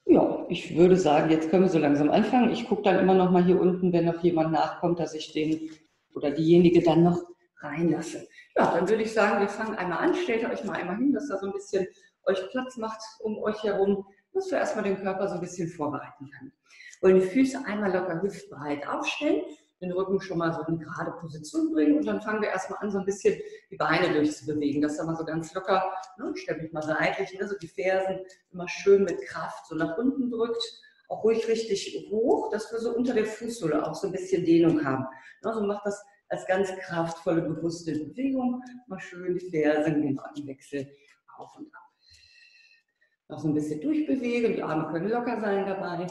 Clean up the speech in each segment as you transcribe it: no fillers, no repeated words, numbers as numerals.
Ja, ich würde sagen, jetzt können wir so langsam anfangen. Ich gucke dann immer noch mal hier unten, wenn noch jemand nachkommt, dass ich den oder diejenige dann noch reinlasse. Ja, dann würde ich sagen, wir fangen einmal an. Stellt euch mal einmal hin, dass da so ein bisschen euch Platz macht um euch herum, dass wir erstmal den Körper so ein bisschen vorbereiten können. Wollen die Füße einmal locker hüftbreit aufstellen, den Rücken schon mal so in eine gerade Position bringen und dann fangen wir erstmal an, so ein bisschen die Beine durchzubewegen. Das dann mal so ganz locker, ne? Stell mich mal seitlich, ne? So die Fersen immer schön mit Kraft so nach unten drückt, auch ruhig richtig hoch, dass wir so unter der Fußsohle auch so ein bisschen Dehnung haben. Also macht das als ganz kraftvolle, bewusste Bewegung. Mal schön die Fersen im Wechsel auf und ab. Noch so ein bisschen durchbewegen, die Arme können locker sein dabei.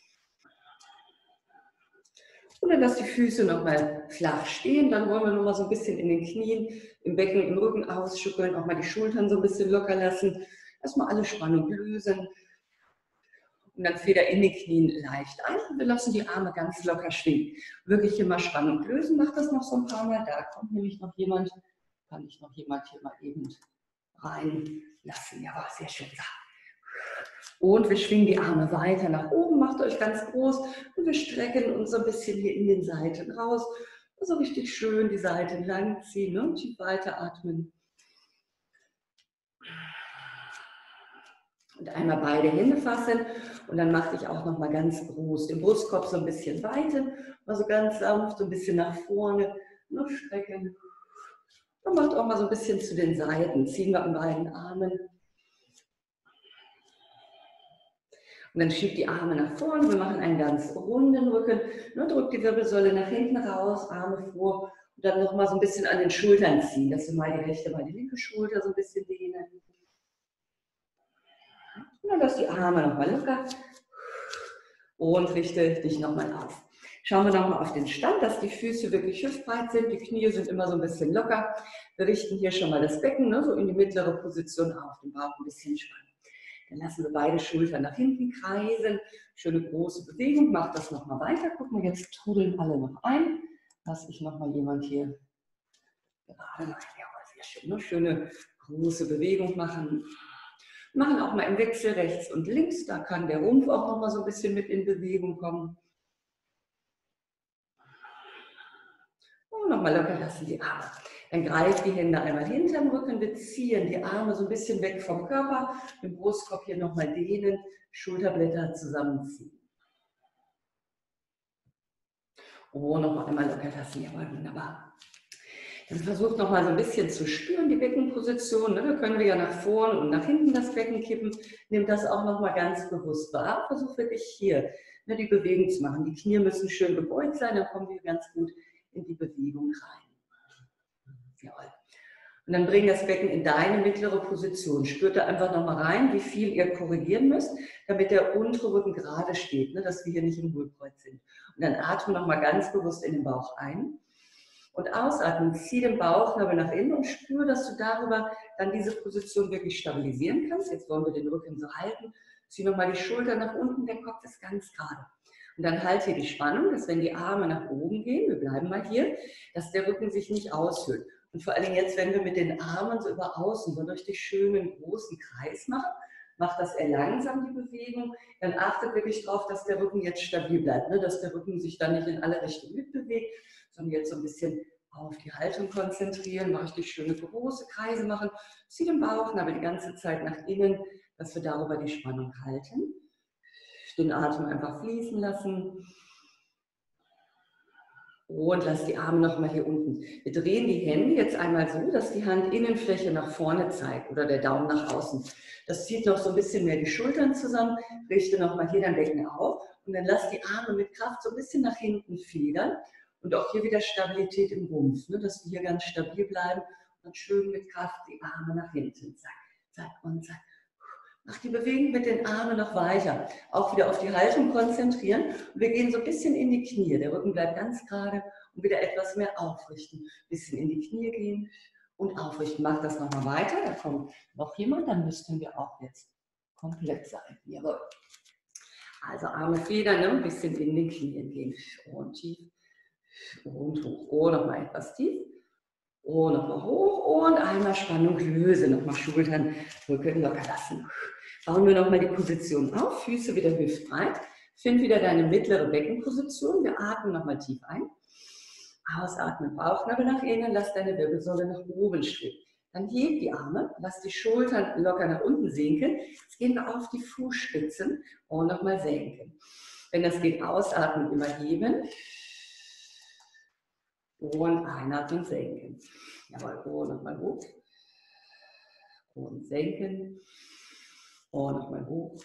Und dann lasst die Füße nochmal flach stehen. Dann wollen wir nochmal so ein bisschen in den Knien, im Becken, im Rücken ausschütteln, auch mal die Schultern so ein bisschen locker lassen. Erstmal alle Spannung lösen. Und dann Feder in den Knien leicht ein. Und wir lassen die Arme ganz locker schwingen. Wirklich immer Spannung lösen. Macht das noch so ein paar Mal. Da kommt nämlich noch jemand. Kann ich noch jemand hier mal eben reinlassen. Ja, sehr schön. Und wir schwingen die Arme weiter nach oben. Macht euch ganz groß. Und wir strecken uns so ein bisschen hier in den Seiten raus. So richtig schön die Seiten lang ziehen. Ne? Tief weiteratmen. Und einmal beide Hände fassen und dann mache ich auch noch mal ganz groß den Brustkorb so ein bisschen weiten, mal so ganz sanft so ein bisschen nach vorne, noch strecken. Und macht auch mal so ein bisschen zu den Seiten, ziehen wir an beiden Armen. Und dann schiebt die Arme nach vorne, wir machen einen ganz runden Rücken, drückt die Wirbelsäule nach hinten raus, Arme vor und dann noch mal so ein bisschen an den Schultern ziehen, dass wir mal die rechte, mal die linke Schulter so ein bisschen dehnen. Und dann lass die Arme nochmal locker und richte dich nochmal auf. Schauen wir nochmal auf den Stand, dass die Füße wirklich hüftbreit sind, die Knie sind immer so ein bisschen locker. Wir richten hier schon mal das Becken so in die mittlere Position auf, den Bauch ein bisschen spannen. Dann lassen wir beide Schultern nach hinten kreisen, schöne große Bewegung, macht das nochmal weiter. Guck mal, jetzt trudeln alle noch ein. Lass ich nochmal jemand hier gerade mal, ja, sehr schön, ne? Schöne große Bewegung machen. Machen auch mal im Wechsel rechts und links, da kann der Rumpf auch noch mal so ein bisschen mit in Bewegung kommen. Und nochmal locker lassen die Arme. Dann greift die Hände einmal hinterm Rücken, wir ziehen die Arme so ein bisschen weg vom Körper, den Brustkorb hier nochmal dehnen, Schulterblätter zusammenziehen. Und nochmal einmal locker lassen, jawohl, wunderbar. Dann versucht nochmal so ein bisschen zu spüren, die Beckenposition. Da können wir ja nach vorne und nach hinten das Becken kippen. Nehmt das auch nochmal ganz bewusst wahr. Versucht wirklich hier die Bewegung zu machen. Die Knie müssen schön gebeugt sein, dann kommen wir ganz gut in die Bewegung rein. Jawohl. Und dann bring das Becken in deine mittlere Position. Spürt da einfach nochmal rein, wie viel ihr korrigieren müsst, damit der untere Rücken gerade steht, dass wir hier nicht im Hohlkreuz sind. Und dann atme nochmal ganz bewusst in den Bauch ein. Und ausatmen, zieh den Bauchnabel nach innen und spür, dass du darüber dann diese Position wirklich stabilisieren kannst. Jetzt wollen wir den Rücken so halten. Zieh nochmal die Schultern nach unten, der Kopf ist ganz gerade. Und dann halt hier die Spannung, dass wenn die Arme nach oben gehen, wir bleiben mal hier, dass der Rücken sich nicht aushöhlt. Und vor allem jetzt, wenn wir mit den Armen so über außen so einen richtig schönen großen Kreis machen, macht das eher langsam die Bewegung, dann achtet wirklich darauf, dass der Rücken jetzt stabil bleibt, dass der Rücken sich dann nicht in alle Richtungen mitbewegt, sondern jetzt so ein bisschen auf die Haltung konzentrieren, mal richtig schöne große Kreise machen, zieh den Bauchnabel die ganze Zeit nach innen, dass wir darüber die Spannung halten. Den Atem einfach fließen lassen. Und lass die Arme nochmal hier unten. Wir drehen die Hände jetzt einmal so, dass die Handinnenfläche nach vorne zeigt oder der Daumen nach außen. Das zieht noch so ein bisschen mehr die Schultern zusammen. Richte nochmal hier dein Becken auf und dann lass die Arme mit Kraft so ein bisschen nach hinten federn. Und auch hier wieder Stabilität im Rumpf, dass wir hier ganz stabil bleiben und schön mit Kraft die Arme nach hinten. Zack, zack und zack. Mach die Bewegung mit den Armen noch weiter. Auch wieder auf die Haltung konzentrieren. Und wir gehen so ein bisschen in die Knie. Der Rücken bleibt ganz gerade und wieder etwas mehr aufrichten. Ein bisschen in die Knie gehen und aufrichten. Mach das nochmal weiter. Da kommt noch jemand. Dann müssten wir auch jetzt komplett sein. Jawohl. Also Arme federn, ein bisschen in den Knien gehen. Und tief und hoch. Oh, nochmal etwas tief. Oh, nochmal hoch und einmal Spannung lösen. Nochmal Schultern, Rücken locker lassen. Bauen wir nochmal die Position auf, Füße wieder hüftbreit. Find wieder deine mittlere Beckenposition. Wir atmen nochmal tief ein. Ausatmen, Bauchnabel nach innen, lass deine Wirbelsäule nach oben streben. Dann heb die Arme, lass die Schultern locker nach unten sinken. Jetzt gehen wir auf die Fußspitzen und nochmal senken. Wenn das geht, ausatmen, immer heben. Und einatmen, senken. Jawohl, und nochmal hoch. Und senken. Und nochmal hoch.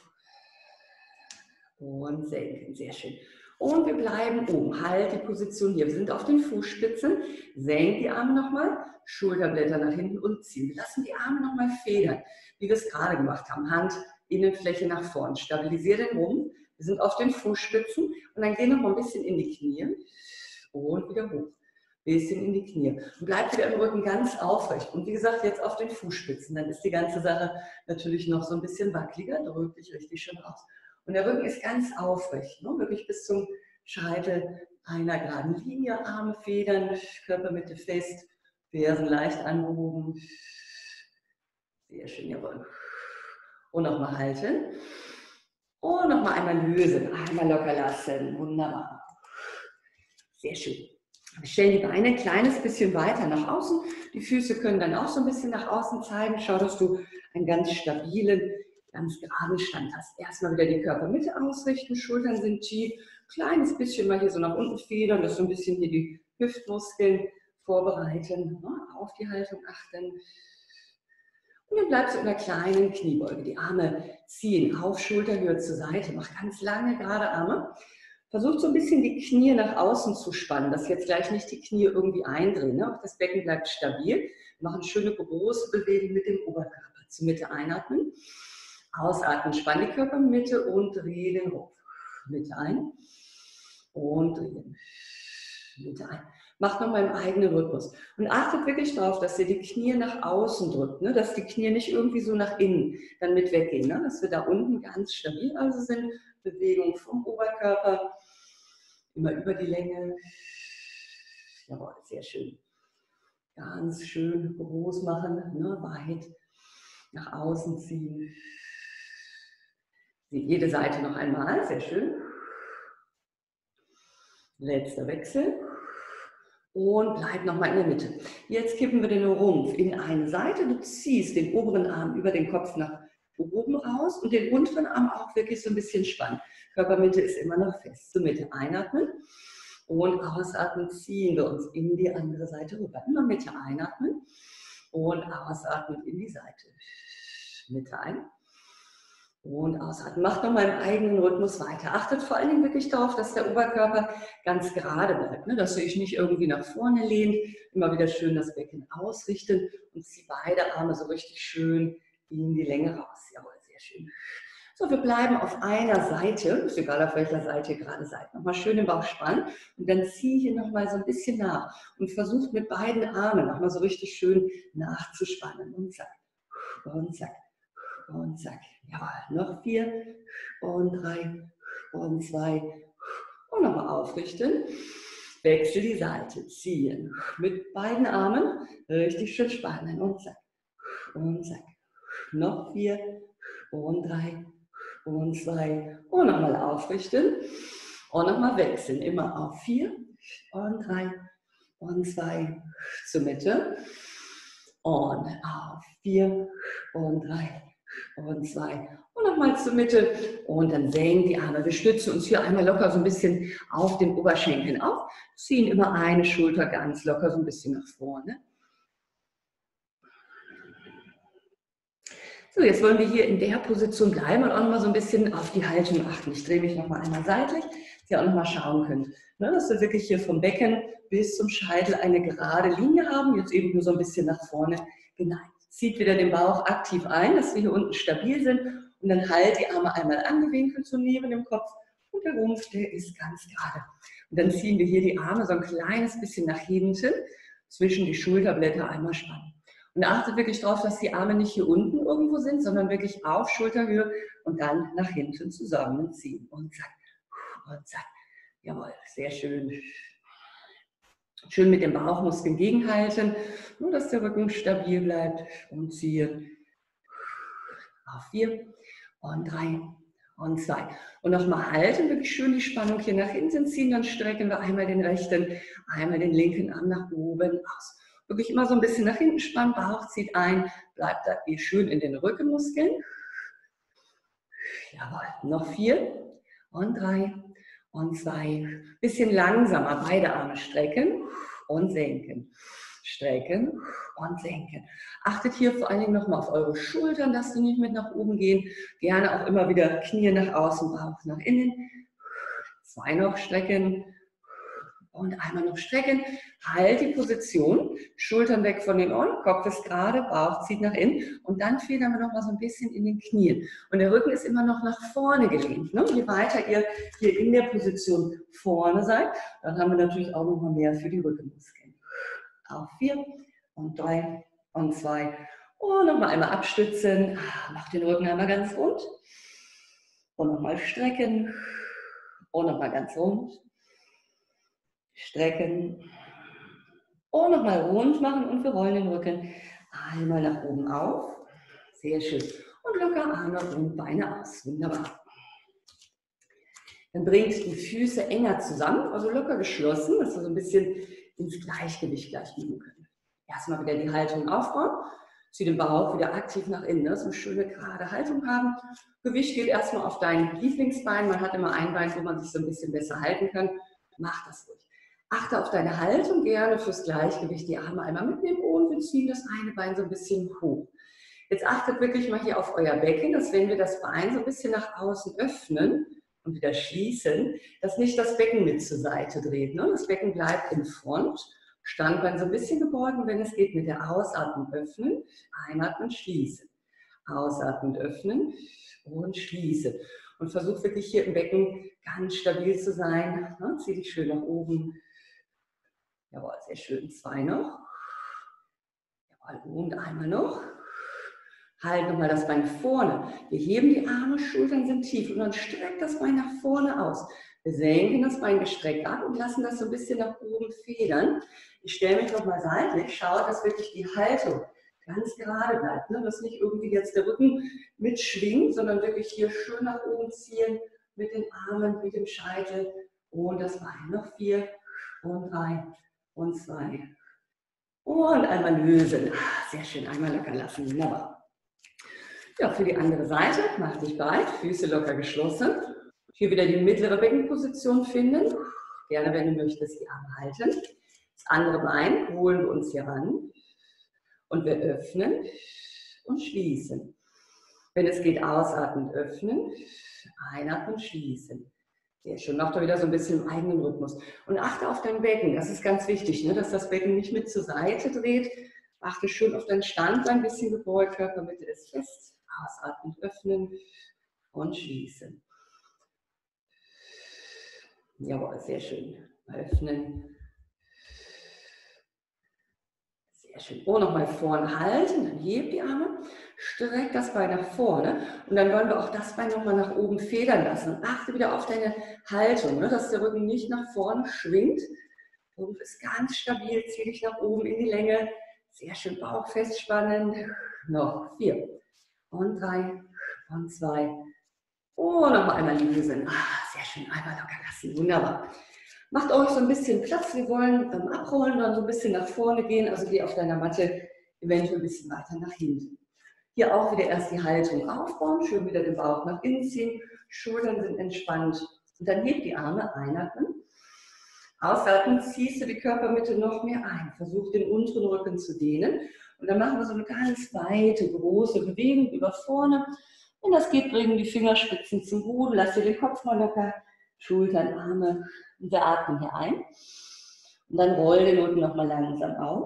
Und senken. Sehr schön. Und wir bleiben oben. Halt die Position hier. Wir sind auf den Fußspitzen. Senk die Arme nochmal. Schulterblätter nach hinten und ziehen. Wir lassen die Arme nochmal federn, wie wir es gerade gemacht haben. Hand, Innenfläche nach vorn. Stabilisier den Rumpf. Wir sind auf den Fußspitzen. Und dann gehen nochmal ein bisschen in die Knie. Und wieder hoch. Bisschen in die Knie. Und bleibt wieder im Rücken ganz aufrecht. Und wie gesagt, jetzt auf den Fußspitzen. Dann ist die ganze Sache natürlich noch so ein bisschen wackeliger. Drück dich richtig schön aus. Und der Rücken ist ganz aufrecht, ne? Wirklich bis zum Scheitel einer geraden Linie, Arme federn, Körpermitte fest, Fersen leicht angehoben. Sehr schön, jawohl. Und nochmal halten. Und nochmal einmal lösen, einmal locker lassen. Wunderbar. Sehr schön. Wir stellen die Beine ein kleines bisschen weiter nach außen. Die Füße können dann auch so ein bisschen nach außen zeigen. Schau, dass du einen ganz stabilen, ganz geraden Stand hast. Erstmal wieder die Körpermitte ausrichten, Schultern sind tief, kleines bisschen mal hier so nach unten federn, dass so ein bisschen hier die Hüftmuskeln vorbereiten, ne? Auf die Haltung achten. Und dann bleibst du in einer kleinen Kniebeuge. Die Arme ziehen auf Schulterhöhe zur Seite, mach ganz lange gerade Arme. Versucht so ein bisschen die Knie nach außen zu spannen, dass jetzt gleich nicht die Knie irgendwie eindrehen. Ne? Auch das Becken bleibt stabil. Wir machen eine schöne große Bewegung mit dem Oberkörper. Zur Mitte einatmen. Ausatmen, spann die Körpermitte und dreh den Rumpf. Mitte ein und drehen. Mitte ein. Macht nochmal im eigenen Rhythmus. Und achtet wirklich darauf, dass ihr die Knie nach außen drückt, ne? Dass die Knie nicht irgendwie so nach innen dann mit weggehen. Ne? Dass wir da unten ganz stabil also sind. Bewegung vom Oberkörper, immer über die Länge. Jawohl, sehr schön. Ganz schön groß machen, ne? Weit nach außen ziehen. Jede Seite noch einmal, sehr schön. Letzter Wechsel. Und bleib nochmal in der Mitte. Jetzt kippen wir den Rumpf in eine Seite. Du ziehst den oberen Arm über den Kopf nach oben raus und den unteren Arm auch wirklich so ein bisschen spannen. Körpermitte ist immer noch fest. Zur Mitte einatmen und ausatmen ziehen wir uns in die andere Seite rüber. Immer Mitte einatmen und ausatmen in die Seite. Mitte ein. Und ausatmen. Macht nochmal im eigenen Rhythmus weiter. Achtet vor allen Dingen wirklich darauf, dass der Oberkörper ganz gerade bleibt, ne? Dass ihr euch nicht irgendwie nach vorne lehnt. Immer wieder schön das Becken ausrichten und zieht beide Arme so richtig schön in die Länge raus. Jawohl, sehr schön. So, wir bleiben auf einer Seite, ist egal auf welcher Seite ihr gerade seid. Nochmal schön den Bauch spannen und dann ziehe ich hier nochmal so ein bisschen nach und versucht mit beiden Armen nochmal so richtig schön nachzuspannen. Und zack, und zack. Und zack. Jawohl, noch 4 und 3 und 2 und nochmal aufrichten. Wechsel die Seite, ziehen. Mit beiden Armen richtig schön spannen und zack. Und zack. Noch 4 und 3 und 2 und nochmal aufrichten. Und nochmal wechseln. Immer auf 4 und 3 und 2 zur Mitte. Und auf 4 und 3 und 2 und nochmal zur Mitte und dann senken die Arme. Wir stützen uns hier einmal locker so ein bisschen auf den Oberschenkeln auf, ziehen immer eine Schulter ganz locker so ein bisschen nach vorne. So, jetzt wollen wir hier in der Position bleiben und auch nochmal so ein bisschen auf die Haltung achten. Ich drehe mich nochmal einmal seitlich, dass ihr auch nochmal schauen könnt, ne, dass wir wirklich hier vom Becken bis zum Scheitel eine gerade Linie haben, jetzt eben nur so ein bisschen nach vorne geneigt. Zieht wieder den Bauch aktiv ein, dass wir hier unten stabil sind und dann halt die Arme einmal angewinkelt so neben dem Kopf und der Rumpf, der ist ganz gerade. Und dann ziehen wir hier die Arme so ein kleines bisschen nach hinten, zwischen die Schulterblätter einmal spannen. Und achtet wirklich darauf, dass die Arme nicht hier unten irgendwo sind, sondern wirklich auf Schulterhöhe und dann nach hinten zusammenziehen. Und zack, und zack. Jawohl, sehr schön. Schön mit den Bauchmuskeln gegenhalten, nur dass der Rücken stabil bleibt und ziehen. Auf 4 und 3 und 2. Und nochmal halten, wirklich schön die Spannung hier nach hinten ziehen, dann strecken wir einmal den rechten, einmal den linken Arm nach oben aus. Wirklich immer so ein bisschen nach hinten spannen, Bauch zieht ein, bleibt da schön in den Rückenmuskeln. Jawohl, noch 4 und 3 und 2. Bisschen langsamer, beide Arme strecken und senken. Strecken und senken. Achtet hier vor allen Dingen nochmal auf eure Schultern, dass sie nicht mit nach oben gehen. Gerne auch immer wieder Knie nach außen, Bauch nach innen. 2 noch strecken und einmal noch strecken. Halt die Position, Schultern weg von den Ohren, Kopf ist gerade, Bauch zieht nach innen und dann federn wir noch mal so ein bisschen in den Knien. Und der Rücken ist immer noch nach vorne gelehnt. Ne? Je weiter ihr hier in der Position vorne seid, dann haben wir natürlich auch noch mal mehr für die Rückenmuskeln. Auf 4 und 3 und 2 und nochmal einmal abstützen. Mach den Rücken einmal ganz rund und nochmal strecken und nochmal ganz rund. Strecken und nochmal rund machen und wir rollen den Rücken einmal nach oben auf. Sehr schön. Und locker Arme und Beine aus. Wunderbar. Dann bringt die Füße enger zusammen, also locker geschlossen, dass wir so ein bisschen ins Gleichgewicht gleich üben können. Erstmal wieder die Haltung aufbauen. Zieh den Bauch wieder aktiv nach innen, dass wir eine schöne gerade Haltung haben. Gewicht geht erstmal auf dein Lieblingsbein. Man hat immer ein Bein, wo man sich so ein bisschen besser halten kann. Mach das ruhig. Achte auf deine Haltung, gerne fürs Gleichgewicht die Arme einmal mitnehmen und wir ziehen das eine Bein so ein bisschen hoch. Jetzt achtet wirklich mal hier auf euer Becken, dass wenn wir das Bein so ein bisschen nach außen öffnen und wieder schließen, dass nicht das Becken mit zur Seite dreht. Ne? Das Becken bleibt in Front, Standbein so ein bisschen gebeugt und wenn es geht mit der Ausatmung öffnen, einatmen, schließen. Ausatmen, öffnen und schließen. Und versuch wirklich hier im Becken ganz stabil zu sein. Ne? Zieh dich schön nach oben. Jawohl, sehr schön. 2 noch. Jawohl, und einmal noch. Halt nochmal das Bein vorne. Wir heben die Arme, Schultern sind tief und dann streckt das Bein nach vorne aus. Wir senken das Bein gestreckt ab und lassen das so ein bisschen nach oben federn. Ich stelle mich nochmal seitlich, schaue, dass wirklich die Haltung ganz gerade bleibt. Ne? Dass nicht irgendwie jetzt der Rücken mitschwingt, sondern wirklich hier schön nach oben ziehen mit den Armen, mit dem Scheitel und das Bein. Noch 4 und 3 und 2 und einmal lösen. Sehr schön, einmal locker lassen. Wunderbar. Ja, für die andere Seite, mach dich bereit, Füße locker geschlossen. Hier wieder die mittlere Beckenposition finden. Gerne, wenn du möchtest, die Arme halten. Das andere Bein holen wir uns hier ran. Und wir öffnen und schließen. Wenn es geht, ausatmen, öffnen, einatmen, schließen. Sehr schön, mach da wieder so ein bisschen im eigenen Rhythmus. Und achte auf dein Becken, das ist ganz wichtig, ne? Dass das Becken nicht mit zur Seite dreht. Achte schön auf dein Standbein, ein bisschen gebeugt, Körpermitte ist fest. Ausatmen, öffnen und schließen. Jawohl, sehr schön. Öffnen. Sehr schön. Und nochmal vorne halten, dann hebt die Arme, streck das Bein nach vorne und dann wollen wir auch das Bein nochmal nach oben federn lassen. Und achte wieder auf deine Haltung, ne, dass der Rücken nicht nach vorne schwingt. Rumpf ist ganz stabil, zieh dich nach oben in die Länge. Sehr schön Bauch festspannen. Noch 4 und 3 und 2 und nochmal einmal lösen. Sehr schön, einmal locker lassen. Wunderbar. Macht euch so ein bisschen Platz. Wir wollen abrollen, dann so ein bisschen nach vorne gehen. Also geh auf deiner Matte eventuell ein bisschen weiter nach hinten. Hier auch wieder erst die Haltung aufbauen. Schön wieder den Bauch nach innen ziehen. Schultern sind entspannt. Und dann hebt die Arme, einatmen. Ausatmen, ziehst du die Körpermitte noch mehr ein. Versuch den unteren Rücken zu dehnen. Und dann machen wir so eine ganz weite, große Bewegung über vorne. Wenn das geht, bringen die Fingerspitzen zum Boden. Lass dir den Kopf mal locker. Schultern, Arme. Und wir atmen hier ein. Und dann roll den Rücken nochmal langsam auf.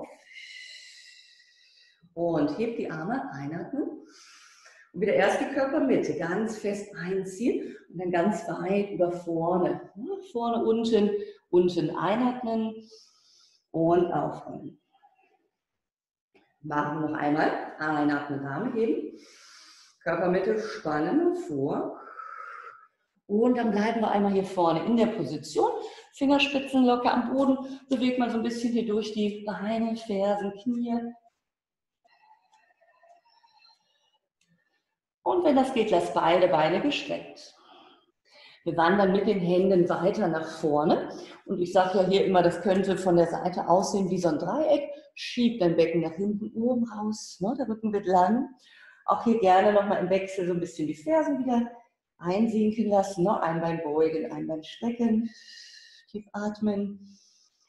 Und heb die Arme, einatmen. Und wieder erst die Körpermitte ganz fest einziehen. Und dann ganz weit über vorne. Vorne, unten, unten einatmen. Und aufrollen. Machen noch einmal. Einatmen, Arme heben. Körpermitte spannen vor. Und dann bleiben wir einmal hier vorne in der Position. Fingerspitzen locker am Boden. Bewegt man so ein bisschen hier durch die Beine, Fersen, Knie. Und wenn das geht, lass beide Beine gestreckt. Wir wandern mit den Händen weiter nach vorne. Und ich sage ja hier immer, das könnte von der Seite aussehen wie so ein Dreieck. Schieb dein Becken nach hinten oben raus. Ne? Der Rücken wird lang. Auch hier gerne nochmal im Wechsel so ein bisschen die Fersen wieder einsinken lassen. Ne? Ein Bein beugen, ein Bein strecken. Tief atmen.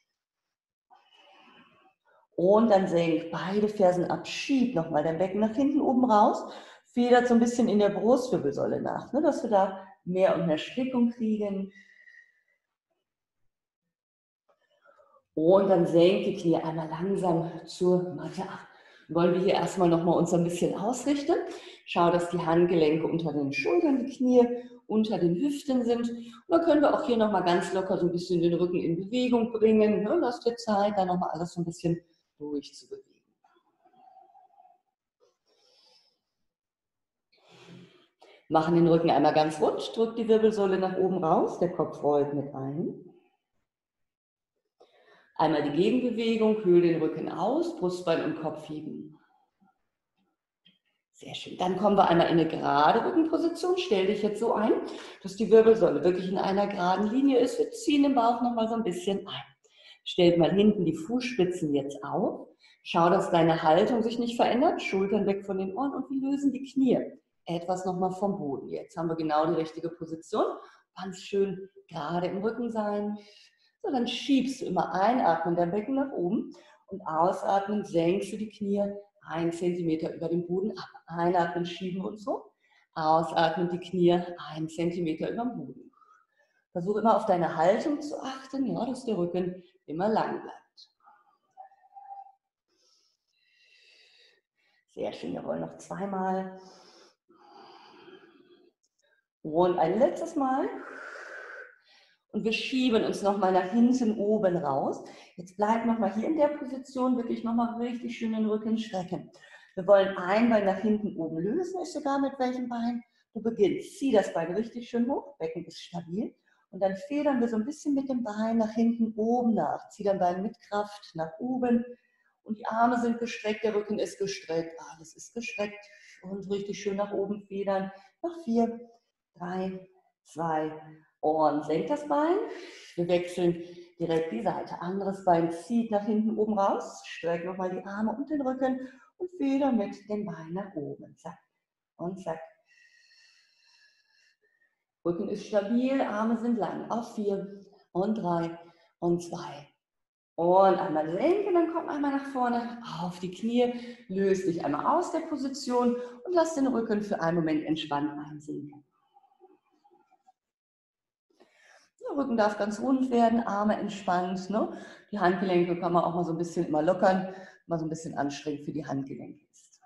Und dann senk beide Fersen ab. Schieb nochmal dein Becken nach hinten oben raus. Federt so ein bisschen in der Brustwirbelsäule nach, ne? Dass wir da mehr und mehr Streckung kriegen. Und dann senk die Knie einmal langsam zur Matte ab. Wollen wir hier erstmal nochmal uns ein bisschen ausrichten. Schau, dass die Handgelenke unter den Schultern, die Knie unter den Hüften sind. Und dann können wir auch hier nochmal ganz locker so ein bisschen den Rücken in Bewegung bringen. Ne? Lass dir Zeit, da nochmal alles so ein bisschen durchzubewegen. Machen den Rücken einmal ganz rund, drück die Wirbelsäule nach oben raus, der Kopf rollt mit ein. Einmal die Gegenbewegung, höhle den Rücken aus, Brustbein und Kopf heben. Sehr schön. Dann kommen wir einmal in eine gerade Rückenposition. Stell dich jetzt so ein, dass die Wirbelsäule wirklich in einer geraden Linie ist. Wir ziehen den Bauch nochmal so ein bisschen ein. Stell mal hinten die Fußspitzen jetzt auf. Schau, dass deine Haltung sich nicht verändert. Schultern weg von den Ohren und wir lösen die Knie etwas nochmal vom Boden. Jetzt haben wir genau die richtige Position. Ganz schön gerade im Rücken sein. So, dann schiebst du immer einatmen dein Becken nach oben und ausatmen senkst du die Knie 1 Zentimeter über dem Boden ab. Einatmen, schieben und so. Ausatmen die Knie 1 Zentimeter über dem Boden. Versuch immer auf deine Haltung zu achten, ja, dass der Rücken immer lang bleibt. Sehr schön, wir wollen noch zweimal. Und ein letztes Mal. Und wir schieben uns nochmal nach hinten oben raus. Jetzt bleib nochmal hier in der Position, wirklich nochmal richtig schön den Rücken strecken. Wir wollen ein Bein nach hinten oben lösen, ist egal mit welchem Bein. Du beginnst, zieh das Bein richtig schön hoch, Becken ist stabil. Und dann federn wir so ein bisschen mit dem Bein nach hinten oben nach. Zieh dein Bein mit Kraft nach oben. Und die Arme sind gestreckt, der Rücken ist gestreckt, alles ist gestreckt. Und richtig schön nach oben federn. Noch 4, 3, 2, und senk das Bein. Wir wechseln direkt die Seite. Anderes Bein zieht nach hinten oben raus. Streck nochmal die Arme und den Rücken und feder mit dem Bein nach oben. Zack und zack. Rücken ist stabil, Arme sind lang. Auf 4 und 3 und 2. Und einmal senken, dann komm einmal nach vorne auf die Knie. Löse dich einmal aus der Position und lass den Rücken für einen Moment entspannt einsinken. Der Rücken darf ganz rund werden, Arme entspannt. Ne? Die Handgelenke kann man auch mal so ein bisschen immer lockern, mal so ein bisschen anstrengend für die Handgelenke ist.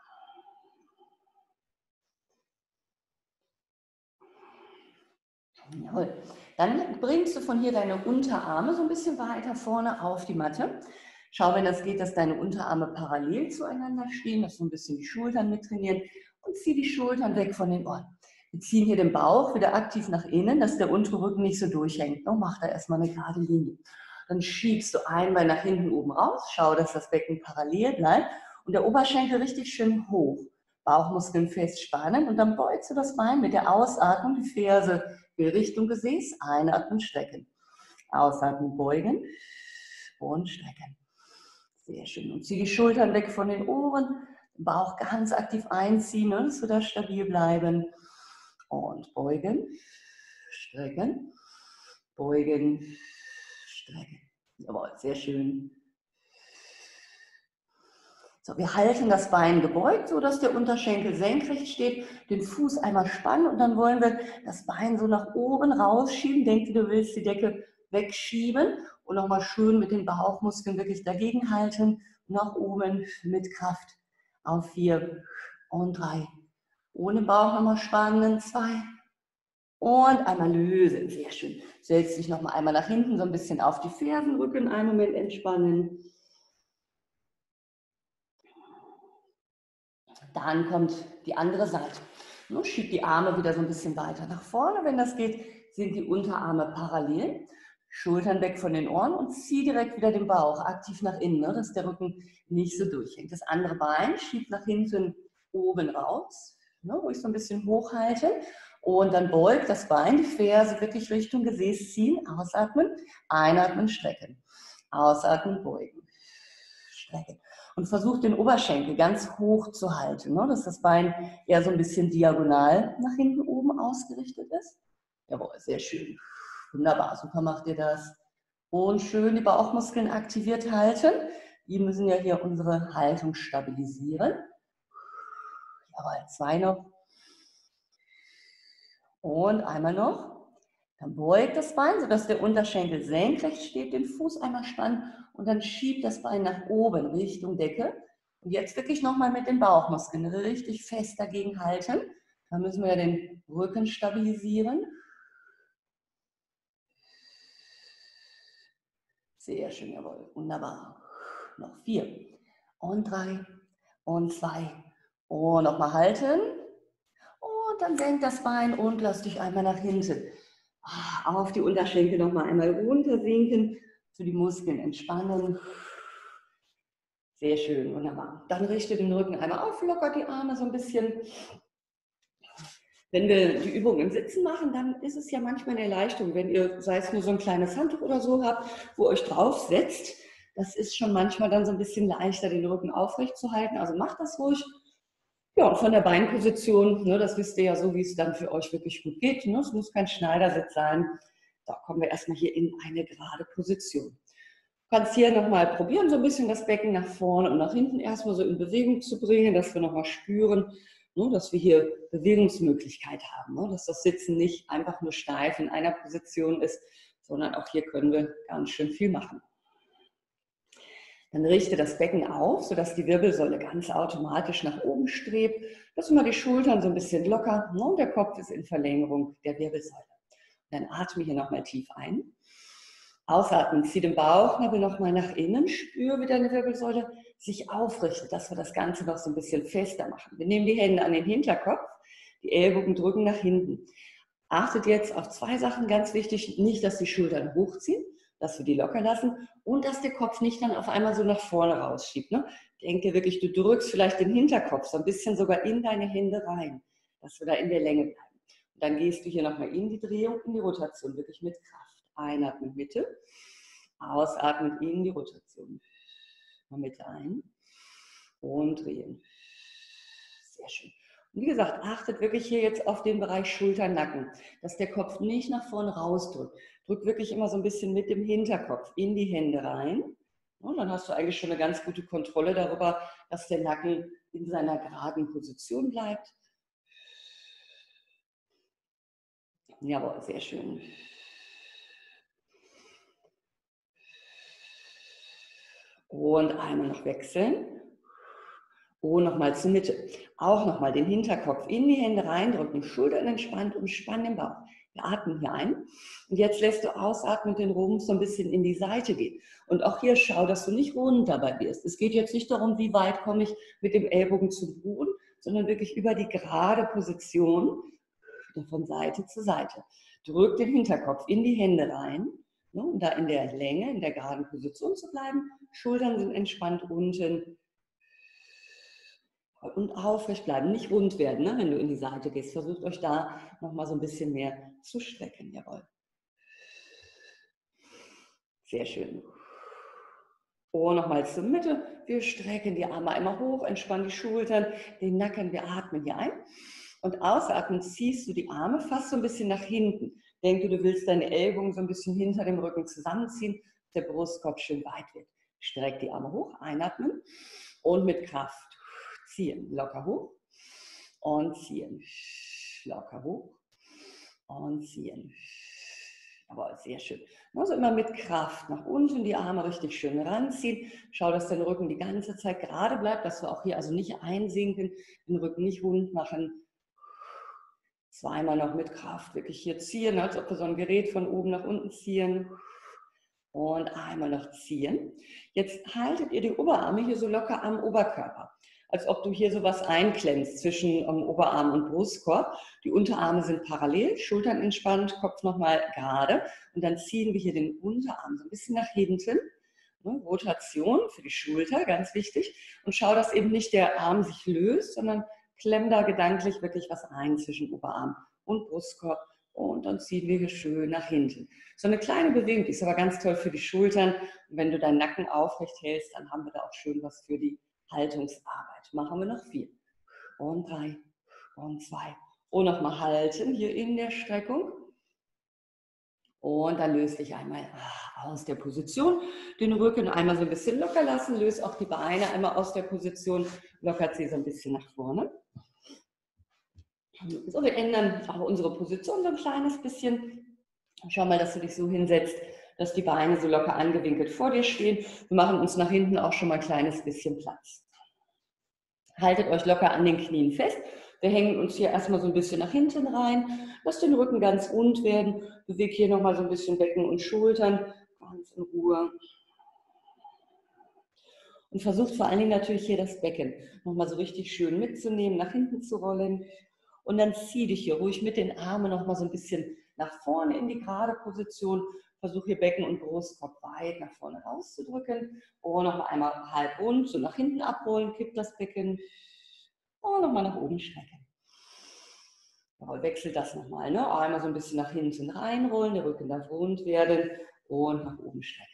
Jawohl. Dann bringst du von hier deine Unterarme so ein bisschen weiter vorne auf die Matte. Schau, wenn das geht, dass deine Unterarme parallel zueinander stehen, dass du ein bisschen die Schultern mittrainieren und zieh die Schultern weg von den Ohren. Wir ziehen hier den Bauch wieder aktiv nach innen, dass der untere Rücken nicht so durchhängt. Mach da erstmal eine gerade Linie. Dann schiebst du ein Bein nach hinten oben raus. Schau, dass das Becken parallel bleibt und der Oberschenkel richtig schön hoch. Bauchmuskeln fest spannen und dann beugst du das Bein mit der Ausatmung, die Ferse in Richtung Gesäß. Einatmen, strecken. Ausatmen, beugen und strecken. Sehr schön. Und zieh die Schultern weg von den Ohren. Bauch ganz aktiv einziehen, dass wir da stabil bleiben. Und beugen, strecken, beugen, strecken. Jawohl, sehr schön. So, wir halten das Bein gebeugt, sodass der Unterschenkel senkrecht steht, den Fuß einmal spannen und dann wollen wir das Bein so nach oben rausschieben. Denk dir, du willst die Decke wegschieben und nochmal schön mit den Bauchmuskeln wirklich dagegen halten. Nach oben mit Kraft auf 4 und 3. Ohne Bauch nochmal spannen, 2 und einmal lösen. Sehr schön. Setz dich nochmal einmal nach hinten, so ein bisschen auf die Fersen, Rücken einen Moment entspannen. Dann kommt die andere Seite. Schieb die Arme wieder so ein bisschen weiter nach vorne. Wenn das geht, sind die Unterarme parallel. Schultern weg von den Ohren und zieh direkt wieder den Bauch aktiv nach innen, dass der Rücken nicht so durchhängt. Das andere Bein schiebt nach hinten oben raus. Ne, ruhig so ein bisschen hochhalten. Und dann beugt das Bein, die Ferse wirklich Richtung Gesäß ziehen. Ausatmen, einatmen, strecken. Ausatmen, beugen, strecken. Und versucht den Oberschenkel ganz hoch zu halten, ne, dass das Bein eher so ein bisschen diagonal nach hinten oben ausgerichtet ist. Jawohl, sehr schön. Wunderbar, super macht ihr das. Und schön die Bauchmuskeln aktiviert halten. Die müssen ja hier unsere Haltung stabilisieren. Jawohl, 2 noch. Und einmal noch. Dann beugt das Bein, sodass der Unterschenkel senkrecht steht, den Fuß einmal spannen und dann schiebt das Bein nach oben Richtung Decke. Und jetzt wirklich nochmal mit den Bauchmuskeln richtig fest dagegen halten. Dann müssen wir ja den Rücken stabilisieren. Sehr schön, jawohl, wunderbar. Noch 4 und 3 und 2 und nochmal halten. Und dann senkt das Bein und lass dich einmal nach hinten. Auf die Unterschenkel nochmal einmal runter sinken, so die Muskeln entspannen. Sehr schön, wunderbar. Dann richte den Rücken einmal auf, lockert die Arme so ein bisschen. Wenn wir die Übung im Sitzen machen, dann ist es ja manchmal eine Erleichterung, wenn ihr, sei es nur so ein kleines Handtuch oder so habt, wo ihr euch draufsetzt. Das ist schon manchmal dann so ein bisschen leichter, den Rücken aufrecht zu halten. Also macht das ruhig. Ja, und von der Beinposition, ne, das wisst ihr ja so, wie es dann für euch wirklich gut geht. Ne? Es muss kein Schneidersitz sein. Da kommen wir erstmal hier in eine gerade Position. Du kannst hier nochmal probieren, so ein bisschen das Becken nach vorne und nach hinten erstmal so in Bewegung zu bringen, dass wir nochmal spüren, ne, dass wir hier Bewegungsmöglichkeit haben. Ne? Dass das Sitzen nicht einfach nur steif in einer Position ist, sondern auch hier können wir ganz schön viel machen. Dann richte das Becken auf, sodass die Wirbelsäule ganz automatisch nach oben strebt. Lassen wir die Schultern so ein bisschen locker, ne? Und der Kopf ist in Verlängerung der Wirbelsäule. Dann atme hier nochmal tief ein. Ausatmen, zieh den Bauchnabel nochmal nach innen, spür, wie deine Wirbelsäule sich aufrichtet, dass wir das Ganze noch so ein bisschen fester machen. Wir nehmen die Hände an den Hinterkopf, die Ellbogen drücken nach hinten. Achtet jetzt auf 2 Sachen, ganz wichtig, nicht, dass die Schultern hochziehen, dass wir die locker lassen und dass der Kopf nicht dann auf einmal so nach vorne rausschiebt. Ne? Denke wirklich, du drückst vielleicht den Hinterkopf so ein bisschen sogar in deine Hände rein, dass wir da in der Länge bleiben. Und dann gehst du hier nochmal in die Drehung, in die Rotation, wirklich mit Kraft. Einatmen, Mitte, ausatmen in die Rotation. Mal Mitte ein und drehen. Sehr schön. Und wie gesagt, achtet wirklich hier jetzt auf den Bereich Schultern, Nacken, dass der Kopf nicht nach vorne rausdrückt. Drückt wirklich immer so ein bisschen mit dem Hinterkopf in die Hände rein. Und dann hast du eigentlich schon eine ganz gute Kontrolle darüber, dass der Nacken in seiner geraden Position bleibt. Jawohl, sehr schön. Und einmal noch wechseln. Und nochmal zur Mitte. Auch nochmal den Hinterkopf in die Hände reindrücken, Schultern entspannt und spann den Bauch. Wir atmen hier ein. Und jetzt lässt du ausatmen den Rumpf so ein bisschen in die Seite gehen. Und auch hier schau, dass du nicht rund dabei wirst. Es geht jetzt nicht darum, wie weit komme ich mit dem Ellbogen zum Boden, sondern wirklich über die gerade Position, wieder von Seite zu Seite. Drück den Hinterkopf in die Hände rein, ne, um da in der Länge, in der geraden Position zu bleiben. Schultern sind entspannt unten. Und aufrecht bleiben, nicht rund werden, ne? Wenn du in die Seite gehst. Versucht euch da nochmal so ein bisschen mehr zu strecken. Jawohl. Sehr schön. Und nochmal zur Mitte. Wir strecken die Arme einmal hoch, entspannen die Schultern, den Nacken. Wir atmen hier ein. Und ausatmen ziehst du die Arme fast so ein bisschen nach hinten. Denke, du willst deine Ellbogen so ein bisschen hinter dem Rücken zusammenziehen, dass der Brustkorb schön weit wird. Streck die Arme hoch, einatmen und mit Kraft ziehen, locker hoch und ziehen, locker hoch und ziehen. Aber sehr schön. Also immer mit Kraft nach unten, die Arme richtig schön ranziehen. Schau, dass dein Rücken die ganze Zeit gerade bleibt, dass wir auch hier also nicht einsinken, den Rücken nicht rund machen. Zweimal noch mit Kraft wirklich hier ziehen, als ob wir so ein Gerät von oben nach unten ziehen. Und einmal noch ziehen. Jetzt haltet ihr die Oberarme hier so locker am Oberkörper, als ob du hier so was einklemmst zwischen Oberarm und Brustkorb. Die Unterarme sind parallel, Schultern entspannt, Kopf nochmal gerade. Und dann ziehen wir hier den Unterarm so ein bisschen nach hinten. Rotation für die Schulter, ganz wichtig. Und schau, dass eben nicht der Arm sich löst, sondern Klemm da gedanklich wirklich was ein zwischen Oberarm und Brustkorb und dann ziehen wir hier schön nach hinten. So eine kleine Bewegung, die ist aber ganz toll für die Schultern. Und wenn du deinen Nacken aufrecht hältst, dann haben wir da auch schön was für die Haltungsarbeit. Machen wir noch 4 und 3 und 2 und nochmal halten hier in der Streckung. Und dann löse dich einmal aus der Position, den Rücken einmal so ein bisschen locker lassen, löse auch die Beine einmal aus der Position, lockert sie so ein bisschen nach vorne. So, wir ändern auch unsere Position so ein kleines bisschen. Schau mal, dass du dich so hinsetzt, dass die Beine so locker angewinkelt vor dir stehen. Wir machen uns nach hinten auch schon mal ein kleines bisschen Platz. Haltet euch locker an den Knien fest. Wir hängen uns hier erstmal so ein bisschen nach hinten rein. Lasst den Rücken ganz rund werden. Bewegt hier nochmal so ein bisschen Becken und Schultern. Ganz in Ruhe. Und versucht vor allen Dingen natürlich hier das Becken nochmal so richtig schön mitzunehmen, nach hinten zu rollen. Und dann zieh dich hier ruhig mit den Armen nochmal so ein bisschen nach vorne in die gerade Position. Versuch hier Becken und Brustkorb weit nach vorne rauszudrücken. Und nochmal einmal halb rund, so nach hinten abrollen, kippt das Becken. Und nochmal nach oben strecken. Jawohl, wechselt das nochmal. Ne? Einmal so ein bisschen nach hinten reinrollen, der Rücken darf rund werden und nach oben strecken.